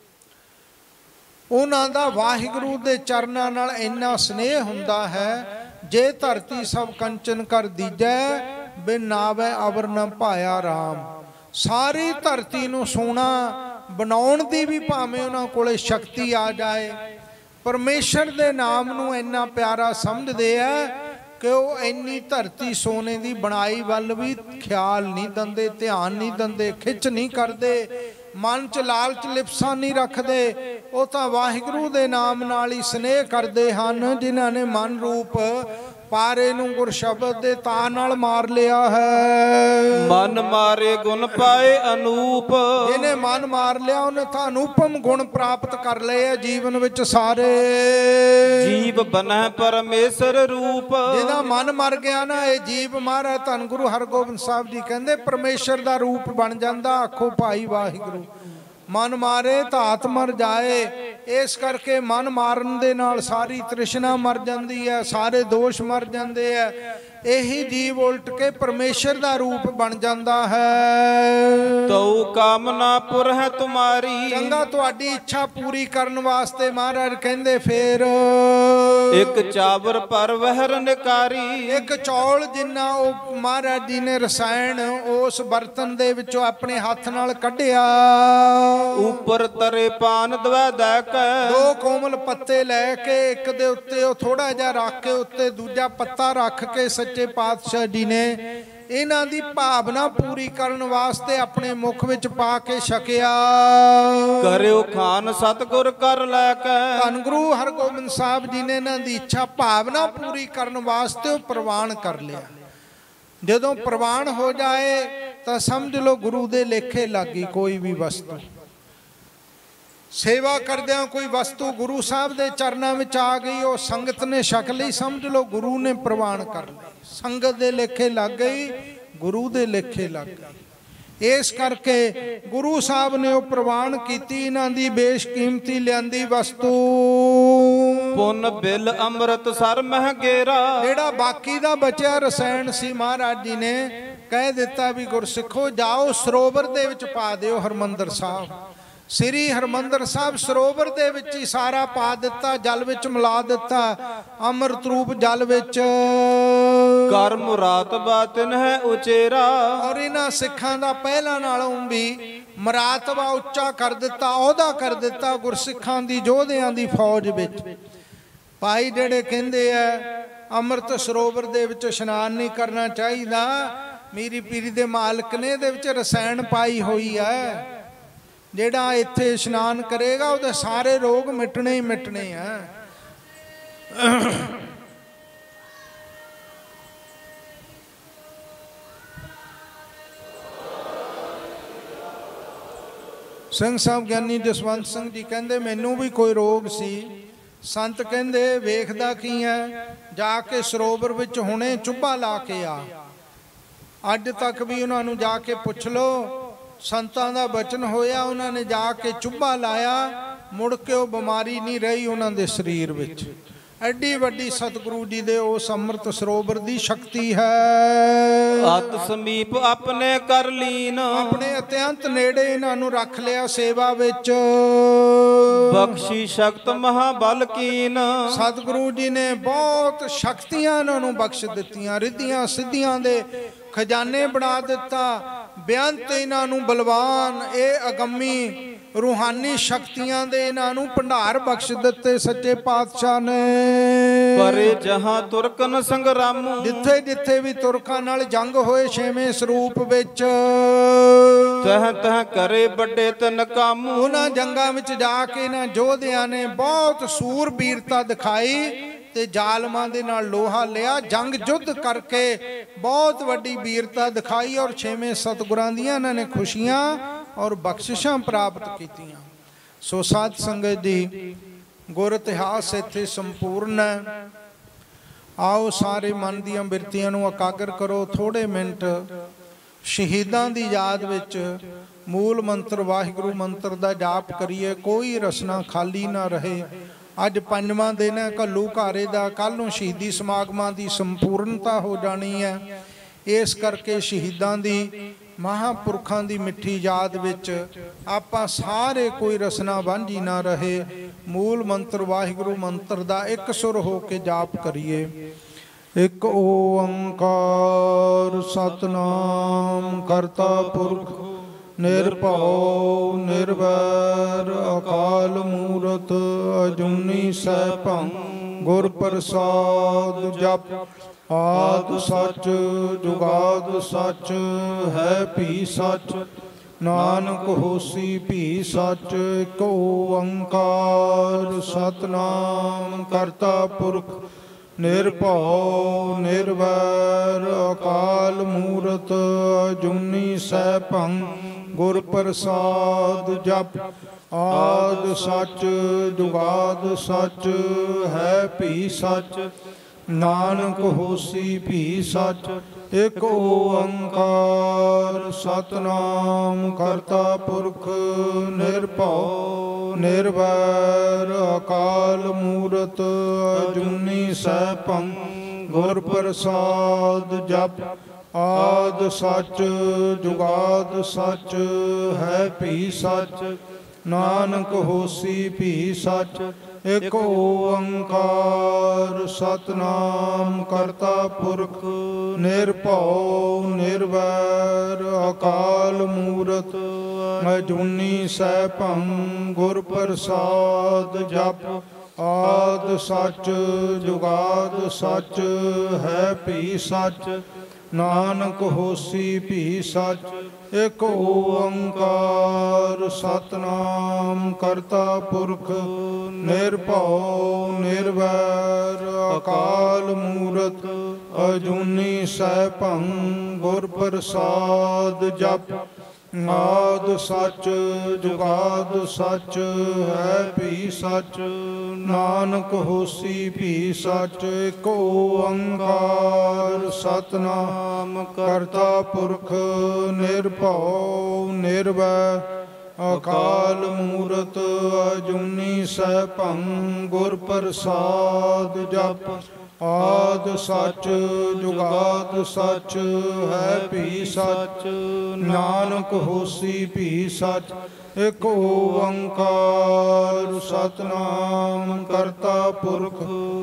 ਉਹਨਾਂ ਦਾ ਵਾਹਿਗੁਰੂ ਦੇ ਚਰਨਾਂ ਨਾਲ ਇੰਨਾ ਸਨੇਹ ਹੁੰਦਾ ਹੈ, ਜੇ ਧਰਤੀ ਸਭ ਕੰਚਨ ਕਰ ਦੀਜੈ ਬਿਨ ਨਾਵੈ ਅਵਰ ਨ ਭਾਇਆ ਰਾਮ। ਸਾਰੀ ਧਰਤੀ ਨੂੰ ਸੋਨਾ ਬਣਾਉਣ ਦੀ ਵੀ ਭਾਵੇਂ ਉਹਨਾਂ ਕੋਲੇ ਸ਼ਕਤੀ ਆ ਜਾਏ, ਪਰਮੇਸ਼ਰ ਦੇ ਨਾਮ ਨੂੰ ਇੰਨਾ ਪਿਆਰਾ ਸਮਝਦੇ ਆ ਕਿ ਉਹ ਇੰਨੀ ਧਰਤੀ ਸੋਨੇ ਦੀ ਬਣਾਈ ਵੱਲ ਵੀ ਖਿਆਲ ਨਹੀਂ ਦਿੰਦੇ, ਧਿਆਨ ਨਹੀਂ ਦਿੰਦੇ, ਖਿੱਚ ਨਹੀਂ ਕਰਦੇ, ਮਨ 'ਚ ਲਾਲਚ ਲਿਪਸਾ ਨਹੀਂ ਰੱਖਦੇ। ਉਹ ਤਾਂ ਵਾਹਿਗੁਰੂ ਦੇ ਨਾਮ ਨਾਲ ਹੀ ਸਨੇਹ ਕਰਦੇ ਹਨ, ਜਿਨ੍ਹਾਂ ਨੇ ਮਨ ਰੂਪ ਪਾਰੇ ਨੂੰ ਗੁਰ ਸ਼ਬਦ ਦੇ ਤਾਰ ਨਾਲ ਮਾਰ ਲਿਆ ਹੈ। ਮਨ ਮਾਰੇ ਗੁਣ ਪਾਏ ਅਨੂਪ, ਜਿਹਨੇ ਮਨ ਮਾਰ ਲਿਆ ਉਹਨੇ ਤਾਂ ਅਨੂਪਮ ਗੁਣ ਪ੍ਰਾਪਤ ਕਰ ਲਏ ਆ ਜੀਵਨ ਵਿੱਚ ਸਾਰੇ। ਜੀਵ ਬਨੈ ਪਰਮੇਸ਼ਰ ਰੂਪ, ਜਿਹਦਾ ਮਨ ਮਰ ਗਿਆ ਨਾ, ਇਹ ਜੀਵ ਮਹਾਰਾਜ ਧੰਨ ਗੁਰੂ ਹਰਗੋਬਿੰਦ ਸਾਹਿਬ ਜੀ ਕਹਿੰਦੇ ਪਰਮੇਸ਼ਰ ਦਾ ਰੂਪ ਬਣ ਜਾਂਦਾ। ਆਖੋ ਭਾਈ ਵਾਹਿਗੁਰੂ। ਮਨ ਮਾਰੇ ਧਾਤ ਮਰ ਜਾਏ। ਇਸ ਕਰਕੇ ਮਨ ਮਾਰਨ ਦੇ ਨਾਲ ਸਾਰੀ ਤ੍ਰਿਸ਼ਨਾ ਮਰ ਜਾਂਦੀ ਹੈ, ਸਾਰੇ ਦੋਸ਼ ਮਰ ਜਾਂਦੇ ਹੈ। ਇਹੀ ਜੀਵ ਉਲਟ ਕੇ ਪਰਮੇਸ਼ਰ ਦਾ ਰੂਪ ਬਣ ਜਾਂਦਾ ਹੈ। ਤਉ ਕਾਮਨਾ ਪੁਰ ਹੈ ਤੁਮਾਰੀ, ਚੰਗਾ ਤੁਹਾਡੀ ਇੱਛਾ ਪੂਰੀ ਕਰਨ ਵਾਸਤੇ ਮਹਾਰਾਜ ਕਹਿੰਦੇ ਫੇਰ ਇੱਕ ਚਾਵਰ ਪਰ ਵਹਿਰ ਨਿਕਾਰੀ। ਇੱਕ ਚੌਲ ਜਿੰਨਾ ਉਹ ਮਹਾਰਾਜ ਜੀ ਨੇ ਰਸਾਇਣ ਉਸ ਬਰਤਨ ਦੇ ਵਿੱਚੋਂ ਆਪਣੇ ਹੱਥ ਨਾਲ ਕੱਢਿਆ। ਉੱਪਰ ਤਰੇ ਪਾਨ ਦਵੈ ਦੈ ਕੈ, ਦੋ ਕੋਮਲ ਪੱਤੇ ਲੈ ਕੇ ਇੱਕ ਦੇ ਉੱਤੇ ਉਹ ਥੋੜਾ ਜਿਹਾ ਰੱਖ ਕੇ ਉੱਤੇ ਦੂਜਾ ਪੱਤਾ ਰੱਖ ਕੇ ਸੱਚੇ ਪਾਤਸ਼ਾਹ ਜੀ ਨੇ ਇਹਨਾਂ ਦੀ ਭਾਵਨਾ ਪੂਰੀ ਕਰਨ ਵਾਸਤੇ ਆਪਣੇ ਮੁਖ ਵਿੱਚ ਪਾ ਕੇ ਛਕਿਆ। ਕਰਿਓ ਖਾਨ ਸਤਿਗੁਰ ਕਰ ਲੈ ਕੇ, ਧੰਨ ਗੁਰੂ ਹਰਗੋਬਿੰਦ ਸਾਹਿਬ ਜੀ ਨੇ ਇਹਨਾਂ ਦੀ ਇੱਛਾ ਭਾਵਨਾ ਪੂਰੀ ਕਰਨ ਵਾਸਤੇ ਉਹ ਪ੍ਰਵਾਨ ਕਰ ਲਿਆ। ਜਦੋਂ ਪ੍ਰਵਾਨ ਹੋ ਜਾਏ ਤਾਂ ਸਮਝ ਲਓ ਗੁਰੂ ਦੇ ਲੇਖੇ ਲੱਗੀ ਕੋਈ ਵੀ ਵਸਤੂ। ਸੇਵਾ ਕਰਦਿਆਂ ਕੋਈ ਵਸਤੂ ਗੁਰੂ ਸਾਹਿਬ ਦੇ ਚਰਨਾਂ ਵਿੱਚ ਆ ਗਈ, ਉਹ ਸੰਗਤ ਨੇ ਛਕ ਲਈ, ਸਮਝ ਲਓ ਗੁਰੂ ਨੇ ਪ੍ਰਵਾਨ ਕਰ ਲਈ। ਸੰਗਤ ਦੇ ਲੇਖੇ ਲੱਗ ਗਈ, ਗੁਰੂ ਦੇ ਲੇਖੇ ਲੱਗ ਗਈ। ਇਸ ਕਰਕੇ ਗੁਰੂ ਸਾਹਿਬ ਨੇ ਉਹ ਪ੍ਰਵਾਨ ਕੀਤੀ ਇਹਨਾਂ ਦੀ ਬੇਸ਼ਕੀਮਤੀ ਲਿਆਂਦੀ ਵਸਤੂ। ਪੁੰਨ ਬਿਲ ਅੰਮ੍ਰਿਤ ਸਰ ਮਹਿ ਗੇਰਾ, ਜਿਹੜਾ ਬਾਕੀ ਦਾ ਬਚਿਆ ਰਸਾਇਣ ਸੀ ਮਹਾਰਾਜ ਜੀ ਨੇ ਕਹਿ ਦਿੱਤਾ ਵੀ ਗੁਰਸਿੱਖੋ ਜਾਓ ਸਰੋਵਰ ਦੇ ਵਿੱਚ ਪਾ ਦਿਓ। ਹਰਮੰਦਰ ਸਾਹਿਬ, ਸ੍ਰੀ ਹਰਮੰਦਰ ਸਾਹਿਬ ਸਰੋਵਰ ਦੇ ਵਿੱਚ ਹੀ ਸਾਰਾ ਪਾ ਦਿੱਤਾ, ਜਲ ਵਿੱਚ ਮਿਲਾ ਦਿੱਤਾ, ਅੰਮ੍ਰਿਤ ਰੂਪ ਜਲ ਵਿੱਚ। ਕਰ ਮੁਰਾਤਬਾ ਤਿਨ ਹੈ ਉਚੇਰਾ, ਔਰ ਇਹਨਾਂ ਸਿੱਖਾਂ ਦਾ ਪਹਿਲਾਂ ਨਾਲੋਂ ਵੀ ਮਰਾਤਬਾ ਉੱਚਾ ਕਰ ਦਿੱਤਾ, ਅਹੁਦਾ ਕਰ ਦਿੱਤਾ ਗੁਰਸਿੱਖਾਂ ਦੀ ਯੋਧਿਆਂ ਦੀ ਫੌਜ ਵਿੱਚ। ਭਾਈ ਜਿਹੜੇ ਕਹਿੰਦੇ ਆ ਅੰਮ੍ਰਿਤ ਸਰੋਵਰ ਦੇ ਵਿੱਚ ਇਸ਼ਨਾਨ ਨਹੀਂ ਕਰਨਾ ਚਾਹੀਦਾ, ਮੀਰੀ ਪੀਰੀ ਦੇ ਮਾਲਕ ਨੇ ਇਹਦੇ ਵਿੱਚ ਰਸਾਇਣ ਪਾਈ ਹੋਈ ਹੈ। ਜਿਹੜਾ ਇੱਥੇ ਇਸ਼ਨਾਨ ਕਰੇਗਾ ਉਹਦੇ ਸਾਰੇ ਰੋਗ ਮਿਟਣੇ ਹੀ ਮਿਟਣੇ ਆ। ਸਿੰਘ ਸਾਹਿਬ ਗਿਆਨੀ ਜਸਵੰਤ ਸਿੰਘ ਜੀ ਕਹਿੰਦੇ ਮੈਨੂੰ ਵੀ ਕੋਈ ਰੋਗ ਸੀ। ਸੰਤ ਕਹਿੰਦੇ ਵੇਖਦਾ ਕੀ ਹੈ, ਜਾ ਕੇ ਸਰੋਵਰ ਵਿੱਚ ਹੁਣੇ ਚੁੱਭਾ ਲਾ ਕੇ ਆ। ਅੱਜ ਤੱਕ ਵੀ ਉਹਨਾਂ ਨੂੰ ਜਾ ਕੇ ਪੁੱਛ ਲਓ, ਸੰਤਾਂ ਦਾ ਬਚਨ ਹੋਇਆ, ਉਹਨਾਂ ਨੇ ਜਾ ਕੇ ਚੁੱਭਾ ਲਾਇਆ, ਮੁੜ ਕੇ ਉਹ ਬਿਮਾਰੀ ਨਹੀਂ ਰਹੀ ਉਹਨਾਂ ਦੇ ਸਰੀਰ ਵਿੱਚ। ਐਡੀ ਵੱਡੀ ਸਤਿਗੁਰੂ ਜੀ ਦੇ ਉਸ ਅੰਮ੍ਰਿਤ ਸਰੋਵਰ ਦੀ ਸ਼ਕਤੀ ਹੈ। ਅਤ ਸਮੀਪ ਆਪਣੇ ਕਰ ਲੀਨ, ਆਪਣੇ ਅਤਿਅੰਤ ਨੇੜੇ ਇਹਨਾਂ ਨੂੰ ਰੱਖ ਲਿਆ ਸੇਵਾ ਵਿੱਚ। ਬਖਸ਼ੀ ਸ਼ਕਤ ਮਹਾਬਲ ਕੀਨ, ਸਤਿਗੁਰੂ ਜੀ ਨੇ ਬਹੁਤ ਸ਼ਕਤੀਆਂ ਇਹਨਾਂ ਨੂੰ ਬਖਸ਼ ਦਿੱਤੀਆਂ, ਰਿੱਧੀਆਂ ਸਿੱਧੀਆਂ ਦੇ ਖਜ਼ਾਨੇ ਬਣਾ ਦਿੱਤਾ। ਬੇਅੰਤ ਇਹਨਾਂ ਨੂੰ ਬਲਵਾਨ, ਇਹ ਅਗੰਮੀ रूहानी शक्तियां दे इन्हां नूं भंडार बख्श दिते सच्चे पातशाह ने। पर जहां तुरकन संग्राम, जिथे जिथे भी तुरकां नाल जंग होए छेवें स्वरूप विच, तह तह करे बड़े तन काम। उन्हां जंगां विच जाके इन्हां योधियां ने बहुत सूरबीरता दिखाई ते जालमां दे नाल लोहा लिया, जंग युद्ध करके बहुत वड्डी वीरता दिखाई और छेवें सतगुरां दियां इन्हां ने खुशियां और बख्शिशां प्राप्त कीतियां। सो साध संगत जी, गुर इतिहास इत्थे संपूर्ण है। आओ सारे मन दीयां बिरतियां नूं एकागर करो। थोड़े मिनट शहीदां दी याद विच मूल मंत्र वाहिगुरू मंत्र दा जाप करिए। कोई रसना खाली ना रहे। अज पंजवां दिन है घल्लू घारे दा, कल नूं शहीदी समागमां दी संपूर्णता हो जानी है। इस करके शहीदां दी महापुरखां दी मिठी याद विच आपां सारे कोई रसना वांझी ना रहे। मूल मंत्र वाहिगुरू मंत्र दा एक सुर हो के जाप करिए। एक ओंकार सतनाम करता पुरख निर्भव निर्वैर अकाल मूरत अजूनी सैभं गुर प्रसाद जप। आद सच जुगाद सच है भी सच नानक होसी भी सच। एक ओंकार सतनाम करता पुरख निर्भव निर्वैर अकाल मूरत अजूनी सैभं गुर प्रसाद जप। आद सच जुगाद सच है भी सच नानक होसी भी सच। एक ओंकार सतनाम करता पुरख निर्भव निर्वैर अकाल मूरत अजूनी सैभं गुर प्रसाद जप। आद सच जुगाद सच है भी सच नानक होसी भी सच। एक ओंकार सतनाम करता पुरख निर्भव निर्वैर अकाल मूरत अजूनी सैभं गुर प्रसाद जप। आद सच जुगाद सच है भी सच नानक होसी भी सच। एक ओंकार सतनाम करता पुरख निर्भव निर्वैर अकाल मूरत अजूनी सैभं गुर प्रसाद जप। आद सच जुगाद सच है भी सच नानक होसी भी सच। एक ओंकार सतनाम करता पुरख निर्भव निर्वैर अकाल मूरत अजूनी सैभं गुर प्रसाद जप। आद सच जुगाद सच है भी सच नानक होसी भी सच। एक ओंकार सतनाम करता पुरख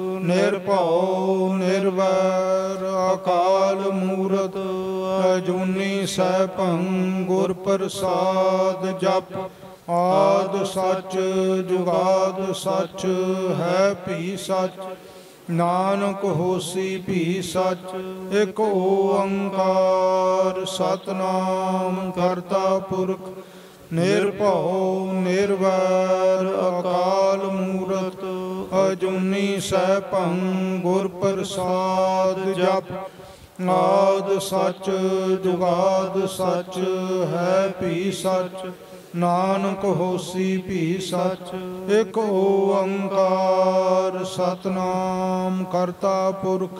निर्भव निर्वैर अकाल मूरत अजूनी सैभं गुर प्रसाद जप। आद सच जुगाद सच है भी सच नानक होसी भी सच। एक ओंकार सतनाम करता पुरख निर्भव निर्वैर अकाल मूरत अजूनी सैभं गुर प्रसाद जप। आद सच जुगाद सच है भी सच नानक होसी भी सच। एक ओंकार सतनाम करता पुरख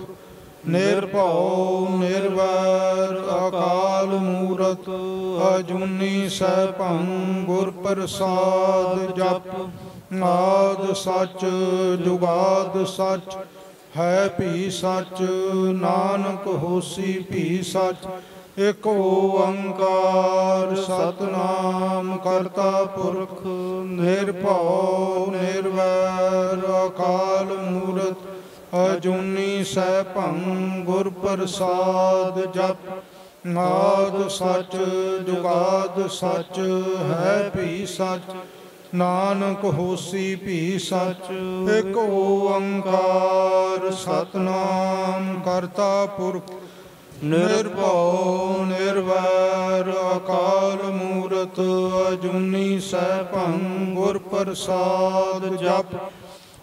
निर्भव निर्वैर अकाल मूरत अजूनी सैभं गुर प्रसाद जप। आद सच जुगाद सच है भी सच नानक होसी भी सच। एक ओंकार सतनाम करता पुरख निर्भव निर्वैर अकाल मूरत अजूनी सैभं गुर प्रसाद जप। आद सच जुगाद सच है भी सच नानक होसी भी सच। एक ओंकार सतनाम करता पुरख निर्भव निर्वैर अकाल मूरत अजूनी सैभं गुर प्रसाद जप।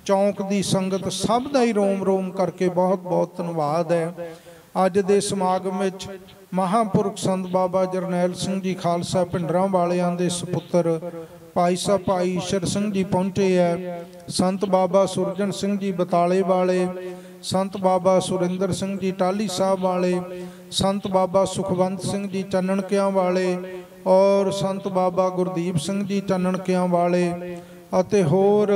ਚੌਂਕ ਦੀ ਸੰਗਤ ਸਭ ਦਾ ਹੀ ਰੋਮ ਰੋਮ ਕਰਕੇ ਬਹੁਤ ਬਹੁਤ ਧੰਨਵਾਦ ਹੈ। ਅੱਜ ਦੇ ਸਮਾਗਮ ਵਿੱਚ ਮਹਾਂਪੁਰਖ ਸੰਤ ਬਾਬਾ ਜਰਨੈਲ ਸਿੰਘ ਜੀ ਖਾਲਸਾ ਭਿੰਡਰਾਂ ਵਾਲਿਆਂ ਦੇ ਸੁਪੁੱਤਰ ਭਾਈ ਸਾਹਿਬ ਭਾਈ ਈਸ਼ਰ ਸਿੰਘ ਜੀ ਪਹੁੰਚੇ ਹੈ। ਸੰਤ ਬਾਬਾ ਸੁਰਜਨ ਸਿੰਘ ਜੀ ਬਤਾਲੇ ਵਾਲੇ, ਸੰਤ ਬਾਬਾ ਸੁਰਿੰਦਰ ਸਿੰਘ ਜੀ ਟਾਹਲੀ ਸਾਹਿਬ ਵਾਲੇ, ਸੰਤ ਬਾਬਾ ਸੁਖਵੰਤ ਸਿੰਘ ਜੀ ਚੰਨਣਕਿਆਂ ਵਾਲੇ ਔਰ ਸੰਤ ਬਾਬਾ ਗੁਰਦੀਪ ਸਿੰਘ ਜੀ ਚੰਨਣਕਿਆਂ ਵਾਲੇ ਅਤੇ ਹੋਰ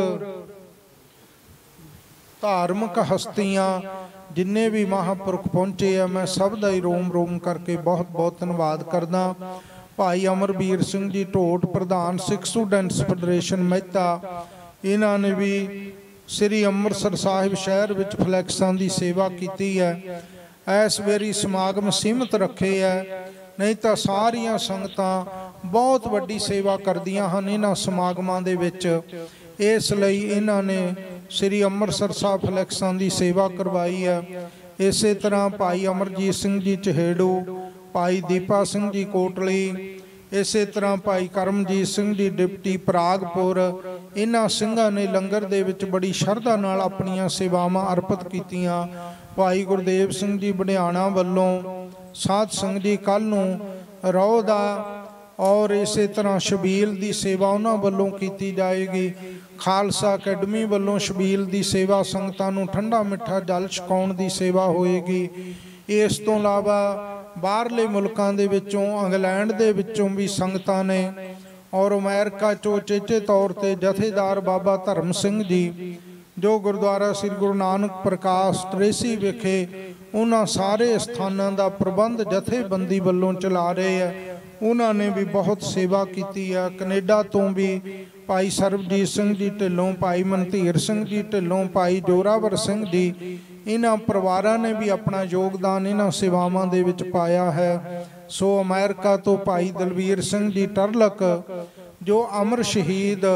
ਧਾਰਮਿਕ ਹਸਤੀਆਂ ਜਿੰਨੇ ਵੀ ਮਹਾਂਪੁਰਖ ਪਹੁੰਚੇ ਆ, ਮੈਂ ਸਭ ਦਾ ਹੀ ਰੋਮ ਰੋਮ ਕਰਕੇ ਬਹੁਤ ਬਹੁਤ ਧੰਨਵਾਦ ਕਰਦਾ। ਭਾਈ ਅਮਰਵੀਰ ਸਿੰਘ ਜੀ ਢੋਟ ਪ੍ਰਧਾਨ ਸਿੱਖ ਸਟੂਡੈਂਟਸ ਫੈਡਰੇਸ਼ਨ ਮਹਿਤਾ, ਇਹਨਾਂ ਨੇ ਵੀ ਸ੍ਰੀ ਅੰਮ੍ਰਿਤਸਰ ਸਾਹਿਬ ਸ਼ਹਿਰ ਵਿੱਚ ਫਲੈਕਸਾਂ ਦੀ ਸੇਵਾ ਕੀਤੀ ਹੈ। ਇਸ ਵਾਰੀ ਸਮਾਗਮ ਸੀਮਤ ਰੱਖੇ ਹੈ, ਨਹੀਂ ਤਾਂ ਸਾਰੀਆਂ ਸੰਗਤਾਂ ਬਹੁਤ ਵੱਡੀ ਸੇਵਾ ਕਰਦੀਆਂ ਹਨ ਇਹਨਾਂ ਸਮਾਗਮਾਂ ਦੇ ਵਿੱਚ। ਇਸ ਲਈ ਇਹਨਾਂ ਨੇ ਸ੍ਰੀ ਅੰਮ੍ਰਿਤਸਰ ਸਾਹਿਬ ਫਲੈਕਸਾਂ ਦੀ ਸੇਵਾ ਕਰਵਾਈ ਹੈ। ਇਸੇ ਤਰ੍ਹਾਂ ਭਾਈ ਅਮਰਜੀਤ ਸਿੰਘ ਜੀ ਚਹੇੜੂ, ਭਾਈ ਦੀਪਾ ਸਿੰਘ ਜੀ ਕੋਟਲੀ, ਇਸੇ ਤਰ੍ਹਾਂ ਭਾਈ ਕਰਮਜੀਤ ਸਿੰਘ ਜੀ ਡਿਪਟੀ ਪਰਾਗਪੁਰ, ਇਹਨਾਂ ਸਿੰਘਾਂ ਨੇ ਲੰਗਰ ਦੇ ਵਿੱਚ ਬੜੀ ਸ਼ਰਧਾ ਨਾਲ ਆਪਣੀਆਂ ਸੇਵਾਵਾਂ ਅਰਪਿਤ ਕੀਤੀਆਂ। ਭਾਈ ਗੁਰਦੇਵ ਸਿੰਘ ਜੀ ਬੜਿਆਣਾ ਵੱਲੋਂ ਸਾਧ ਸੰਗਤ ਜੀ ਕੱਲ੍ਹ ਨੂੰ ਰੋਹ ਦਾ ਔਰ ਇਸੇ ਤਰ੍ਹਾਂ ਸ਼ਬੀਲ ਦੀ ਸੇਵਾ ਉਹਨਾਂ ਵੱਲੋਂ ਕੀਤੀ ਜਾਏਗੀ। ਖਾਲਸਾ ਅਕੈਡਮੀ ਵੱਲੋਂ ਸ਼ਬੀਲ ਦੀ ਸੇਵਾ, ਸੰਗਤਾਂ ਨੂੰ ਠੰਡਾ ਮਿੱਠਾ ਜਲ ਛਕਾਉਣ ਦੀ ਸੇਵਾ ਹੋਏਗੀ। ਇਸ ਤੋਂ ਇਲਾਵਾ ਬਾਹਰਲੇ ਮੁਲਕਾਂ ਦੇ ਵਿੱਚੋਂ, ਇੰਗਲੈਂਡ ਦੇ ਵਿੱਚੋਂ ਵੀ ਸੰਗਤਾਂ ਨੇ ਔਰ ਅਮਰੀਕਾ 'ਚੋਂ ਚੇਚੇ ਤੌਰ 'ਤੇ ਜਥੇਦਾਰ ਬਾਬਾ ਧਰਮ ਸਿੰਘ ਜੀ ਜੋ ਗੁਰਦੁਆਰਾ ਸ੍ਰੀ ਗੁਰੂ ਨਾਨਕ ਪ੍ਰਕਾਸ਼ ਟਰੇਸੀ ਵਿਖੇ ਉਹਨਾਂ ਸਾਰੇ ਸਥਾਨਾਂ ਦਾ ਪ੍ਰਬੰਧ ਜਥੇਬੰਦੀ ਵੱਲੋਂ ਚਲਾ ਰਹੇ ਆ, ਉਹਨਾਂ ਨੇ ਵੀ ਬਹੁਤ ਸੇਵਾ ਕੀਤੀ ਆ। ਕੈਨੇਡਾ ਤੋਂ ਵੀ ਭਾਈ ਸਰਬਜੀਤ ਸਿੰਘ ਜੀ ਢਿੱਲੋਂ, ਭਾਈ ਮਨਧੀਰ ਸਿੰਘ ਜੀ ਢਿੱਲੋਂ, ਭਾਈ ਜੋਰਾਵਰ ਸਿੰਘ ਜੀ, ਇਹਨਾਂ ਪਰਿਵਾਰਾਂ ਨੇ ਵੀ ਆਪਣਾ ਯੋਗਦਾਨ ਇਹਨਾਂ ਸੇਵਾਵਾਂ ਦੇ ਵਿੱਚ ਪਾਇਆ ਹੈ। ਸੋ ਅਮਰੀਕਾ ਤੋਂ ਭਾਈ ਦਲਵੀਰ ਸਿੰਘ ਜੀ ਟਰਲਕ ਜੋ ਅਮਰ ਸ਼ਹੀਦ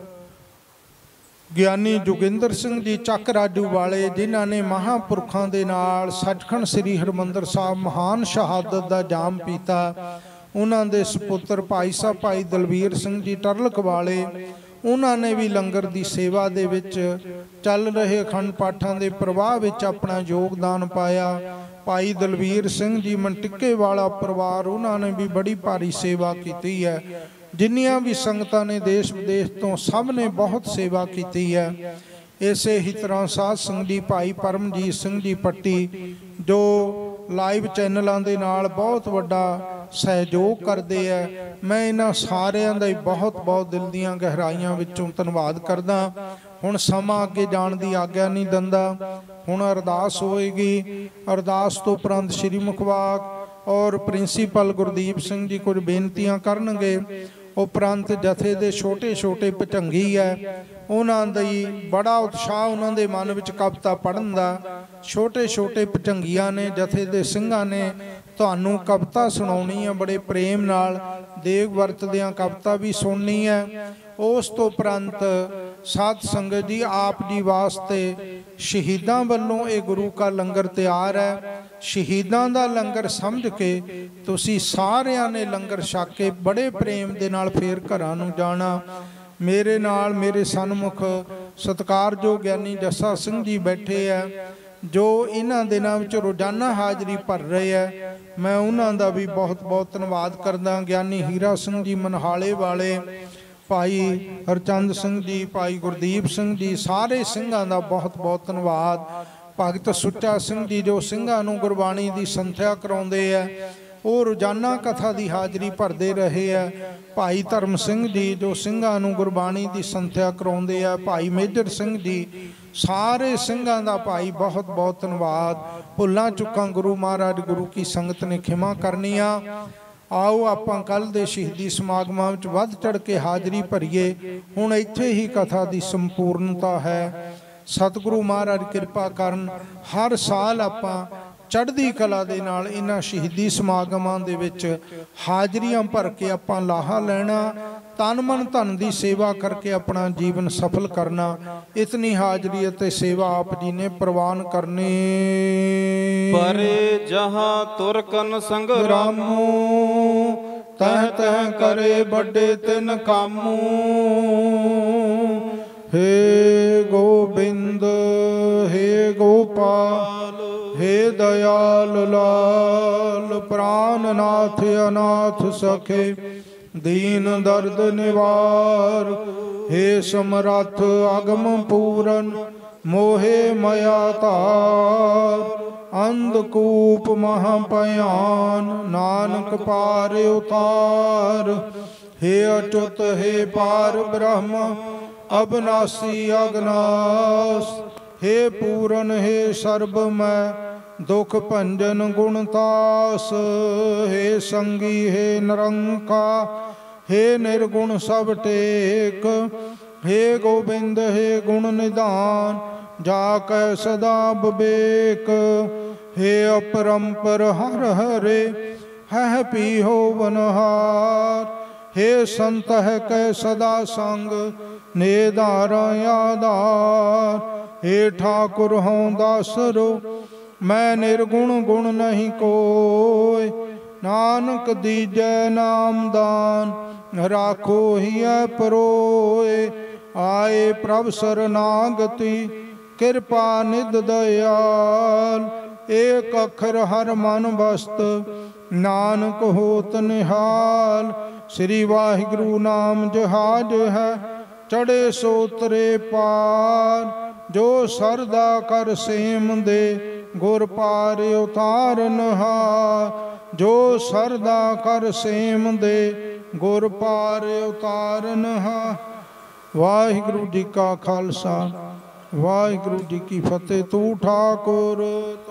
ਗਿਆਨੀ ਜੋਗਿੰਦਰ ਸਿੰਘ ਜੀ ਚੱਕ ਰਾਜੂ ਵਾਲੇ, ਜਿਨ੍ਹਾਂ ਨੇ ਮਹਾਂਪੁਰਖਾਂ ਦੇ ਨਾਲ ਸੱਚਖੰਡ ਸ੍ਰੀ ਹਰਿਮੰਦਰ ਸਾਹਿਬ ਮਹਾਨ ਸ਼ਹਾਦਤ ਦਾ ਜਾਮ ਪੀਤਾ, ਉਹਨਾਂ ਦੇ ਸੁਪੁੱਤਰ ਭਾਈ ਸਾਹਿਬ ਭਾਈ ਦਲਵੀਰ ਸਿੰਘ ਜੀ ਟਰਲਕ ਵਾਲੇ, ਉਹਨਾਂ ਨੇ ਵੀ ਲੰਗਰ ਦੀ ਸੇਵਾ ਦੇ ਵਿੱਚ ਚੱਲ ਰਹੇ ਅਖੰਡ ਪਾਠਾਂ ਦੇ ਪ੍ਰਵਾਹ ਵਿੱਚ ਆਪਣਾ ਯੋਗਦਾਨ ਪਾਇਆ। ਭਾਈ ਦਲਵੀਰ ਸਿੰਘ ਜੀ ਮੰਟਿੱਕੇ ਵਾਲਾ ਪਰਿਵਾਰ, ਉਹਨਾਂ ਨੇ ਵੀ ਬੜੀ ਭਾਰੀ ਸੇਵਾ ਕੀਤੀ ਹੈ। ਜਿੰਨੀਆਂ ਵੀ ਸੰਗਤਾਂ ਨੇ ਦੇਸ਼ ਵਿਦੇਸ਼ ਤੋਂ, ਸਭ ਨੇ ਬਹੁਤ ਸੇਵਾ ਕੀਤੀ ਹੈ। ਇਸੇ ਹੀ ਤਰ੍ਹਾਂ ਸਾਧ ਸੰਗਤ ਜੀ ਭਾਈ ਪਰਮਜੀਤ ਸਿੰਘ ਜੀ ਪੱਟੀ ਜੋ ਲਾਈਵ ਚੈਨਲਾਂ ਦੇ ਨਾਲ ਬਹੁਤ ਵੱਡਾ ਸਹਿਯੋਗ ਕਰਦੇ ਆ, ਮੈਂ ਇਹਨਾਂ ਸਾਰਿਆਂ ਦਾ ਹੀ ਬਹੁਤ ਬਹੁਤ ਦਿਲ ਦੀਆਂ ਗਹਿਰਾਈਆਂ ਵਿੱਚੋਂ ਧੰਨਵਾਦ ਕਰਦਾ। ਹੁਣ ਸਮਾਂ ਅੱਗੇ ਜਾਣ ਦੀ ਆਗਿਆ ਨਹੀਂ ਦਿੰਦਾ, ਹੁਣ ਅਰਦਾਸ ਹੋਏਗੀ। ਅਰਦਾਸ ਤੋਂ ਉਪਰੰਤ ਸ਼੍ਰੀ ਮੁਖਵਾਕ ਔਰ ਪ੍ਰਿੰਸੀਪਲ ਗੁਰਦੀਪ ਸਿੰਘ ਜੀ ਕੁਝ ਬੇਨਤੀਆਂ ਕਰਨਗੇ। ਉਪਰੰਤ ਜਥੇ ਦੇ ਛੋਟੇ ਛੋਟੇ ਭਚੰਗੀ ਹੈ, ਉਹਨਾਂ ਦਾ ਹੀ ਬੜਾ ਉਤਸ਼ਾਹ ਉਹਨਾਂ ਦੇ ਮਨ ਵਿੱਚ ਕਵਿਤਾ ਪੜ੍ਹਨ ਦਾ। ਛੋਟੇ ਛੋਟੇ ਭਚੰਗੀਆਂ ਨੇ, ਜਥੇ ਦੇ ਸਿੰਘਾਂ ਨੇ ਤੁਹਾਨੂੰ ਕਵਿਤਾ ਸੁਣਾਉਣੀ ਹੈ, ਬੜੇ ਪ੍ਰੇਮ ਨਾਲ ਦੇਗ ਵਰਤਦਿਆਂ ਕਵਿਤਾ ਵੀ ਸੁਣਨੀ ਹੈ। ਉਸ ਤੋਂ ਉਪਰੰਤ ਸਾਧ ਸੰਗਤ ਜੀ ਆਪ ਜੀ ਵਾਸਤੇ ਸ਼ਹੀਦਾਂ ਵੱਲੋਂ ਇਹ ਗੁਰੂ ਕਾ ਲੰਗਰ ਤਿਆਰ ਹੈ। ਸ਼ਹੀਦਾਂ ਦਾ ਲੰਗਰ ਸਮਝ ਕੇ ਤੁਸੀਂ ਸਾਰਿਆਂ ਨੇ ਲੰਗਰ ਛਕ ਕੇ ਬੜੇ ਪ੍ਰੇਮ ਦੇ ਨਾਲ ਫੇਰ ਘਰਾਂ ਨੂੰ ਜਾਣਾ। ਮੇਰੇ ਨਾਲ ਮੇਰੇ ਸਨਮੁਖ ਸਤਿਕਾਰਯੋਗ ਗਿਆਨੀ ਜੱਸਾ ਸਿੰਘ ਜੀ ਬੈਠੇ ਆ, ਜੋ ਇਹਨਾਂ ਦਿਨਾਂ ਵਿੱਚ ਰੋਜ਼ਾਨਾ ਹਾਜ਼ਰੀ ਭਰ ਰਹੇ ਆ, ਮੈਂ ਉਹਨਾਂ ਦਾ ਵੀ ਬਹੁਤ ਬਹੁਤ ਧੰਨਵਾਦ ਕਰਦਾ। ਗਿਆਨੀ ਹੀਰਾ ਸਿੰਘ ਜੀ ਮਨਹਾਲੇ ਵਾਲੇ, ਭਾਈ ਹਰਚੰਦ ਸਿੰਘ ਜੀ, ਭਾਈ ਗੁਰਦੀਪ ਸਿੰਘ ਜੀ, ਸਾਰੇ ਸਿੰਘਾਂ ਦਾ ਬਹੁਤ ਬਹੁਤ ਧੰਨਵਾਦ। ਭਗਤ ਸੁੱਚਾ ਸਿੰਘ ਜੀ ਜੋ ਸਿੰਘਾਂ ਨੂੰ ਗੁਰਬਾਣੀ ਦੀ ਸੰਥਿਆ ਕਰਾਉਂਦੇ ਆ, ਉਹ ਰੋਜ਼ਾਨਾ ਕਥਾ ਦੀ ਹਾਜ਼ਰੀ ਭਰਦੇ ਰਹੇ ਆ। ਭਾਈ ਧਰਮ ਸਿੰਘ ਜੀ ਜੋ ਸਿੰਘਾਂ ਨੂੰ ਗੁਰਬਾਣੀ ਦੀ ਸੰਥਿਆ ਕਰਾਉਂਦੇ ਆ, ਭਾਈ ਮੇਜਰ ਸਿੰਘ ਜੀ, ਸਾਰੇ ਸਿੰਘਾਂ ਦਾ ਭਾਈ ਬਹੁਤ ਬਹੁਤ ਧੰਨਵਾਦ। ਭੁੱਲਾਂ ਚੁੱਕਾਂ ਗੁਰੂ ਮਹਾਰਾਜ ਗੁਰੂ ਕੀ ਸੰਗਤ ਨੇ ਖਿਮਾ ਕਰਨੀਆਂ। ਆਓ ਆਪਾਂ ਕੱਲ੍ਹ ਦੇ ਸ਼ਹੀਦੀ ਸਮਾਗਮਾਂ ਵਿੱਚ ਵੱਧ ਚੜ੍ਹ ਕੇ ਹਾਜ਼ਰੀ ਭਰੀਏ। ਹੁਣ ਇੱਥੇ ਹੀ ਕਥਾ ਦੀ ਸੰਪੂਰਨਤਾ ਹੈ। ਸਤਿਗੁਰੂ ਮਹਾਰਾਜ ਕਿਰਪਾ ਕਰਨ, ਹਰ ਸਾਲ ਆਪਾਂ ਚੜ੍ਹਦੀ ਕਲਾ ਦੇ ਨਾਲ ਇਹਨਾਂ ਸ਼ਹੀਦੀ ਸਮਾਗਮਾਂ ਦੇ ਵਿੱਚ ਹਾਜ਼ਰੀਆਂ ਭਰ ਕੇ ਆਪਾਂ ਲਾਹਾ ਲੈਣਾ, ਤਨ ਮਨ ਧਨ ਦੀ ਸੇਵਾ ਕਰਕੇ ਆਪਣਾ ਜੀਵਨ ਸਫਲ ਕਰਨਾ। ਇਤਨੀ ਹਾਜ਼ਰੀ ਅਤੇ ਸੇਵਾ ਆਪ ਜੀ ਨੇ ਪ੍ਰਵਾਨ ਕਰਨੀ। ਪਰੇ ਜਹਾਂ ਤੁਰਕਨ ਸੰਗਰਾਮੂ, ਤਹ ਤਹ ਕਰੇ ਵੱਡੇ ਤਿਨ ਕਾਮੂ। ਹੇ ਗੋ गोबिंद हे गोपाल हे दयाल लाल प्राणनाथ अनाथ सखे दीन दर्द निवार हे समरथ अगम पूरन मोहे मया तार अंधकूप महापयान नानक पार उतार हे अच्युत हे पार ब्रह्म अविनाशी अगनाश हे पूरन हे सर्वमय दुख भंजन गुणतास हे संगी हे निरंकार हे निर्गुण सब टेक हे गोबिंद हे गुण निधान जाकै सदा विवेक हे अपरंपर हर हरे है पीहो बनहार हे संत है कै सदा संग नेदार आधार हे ठाकुर हों दासरो मैं निर्गुण गुण नहीं कोय नानक दीजै नाम दान राखो ही परोए आए प्रभ शरणागति कृपा निध दयाल एक अखर हर मन बस्त नानक होत निहाल श्री वाहिगुरु नाम जहाज है चढ़े सोतरे पार जो सरदा कर सेम दे गुर पार उतारन हार जो सरदा कर सेम दे गुर पार उतारन हार। वाहिगुरु जी का खालसा वाहिगुरु जी की फतेह। तू ठाकुर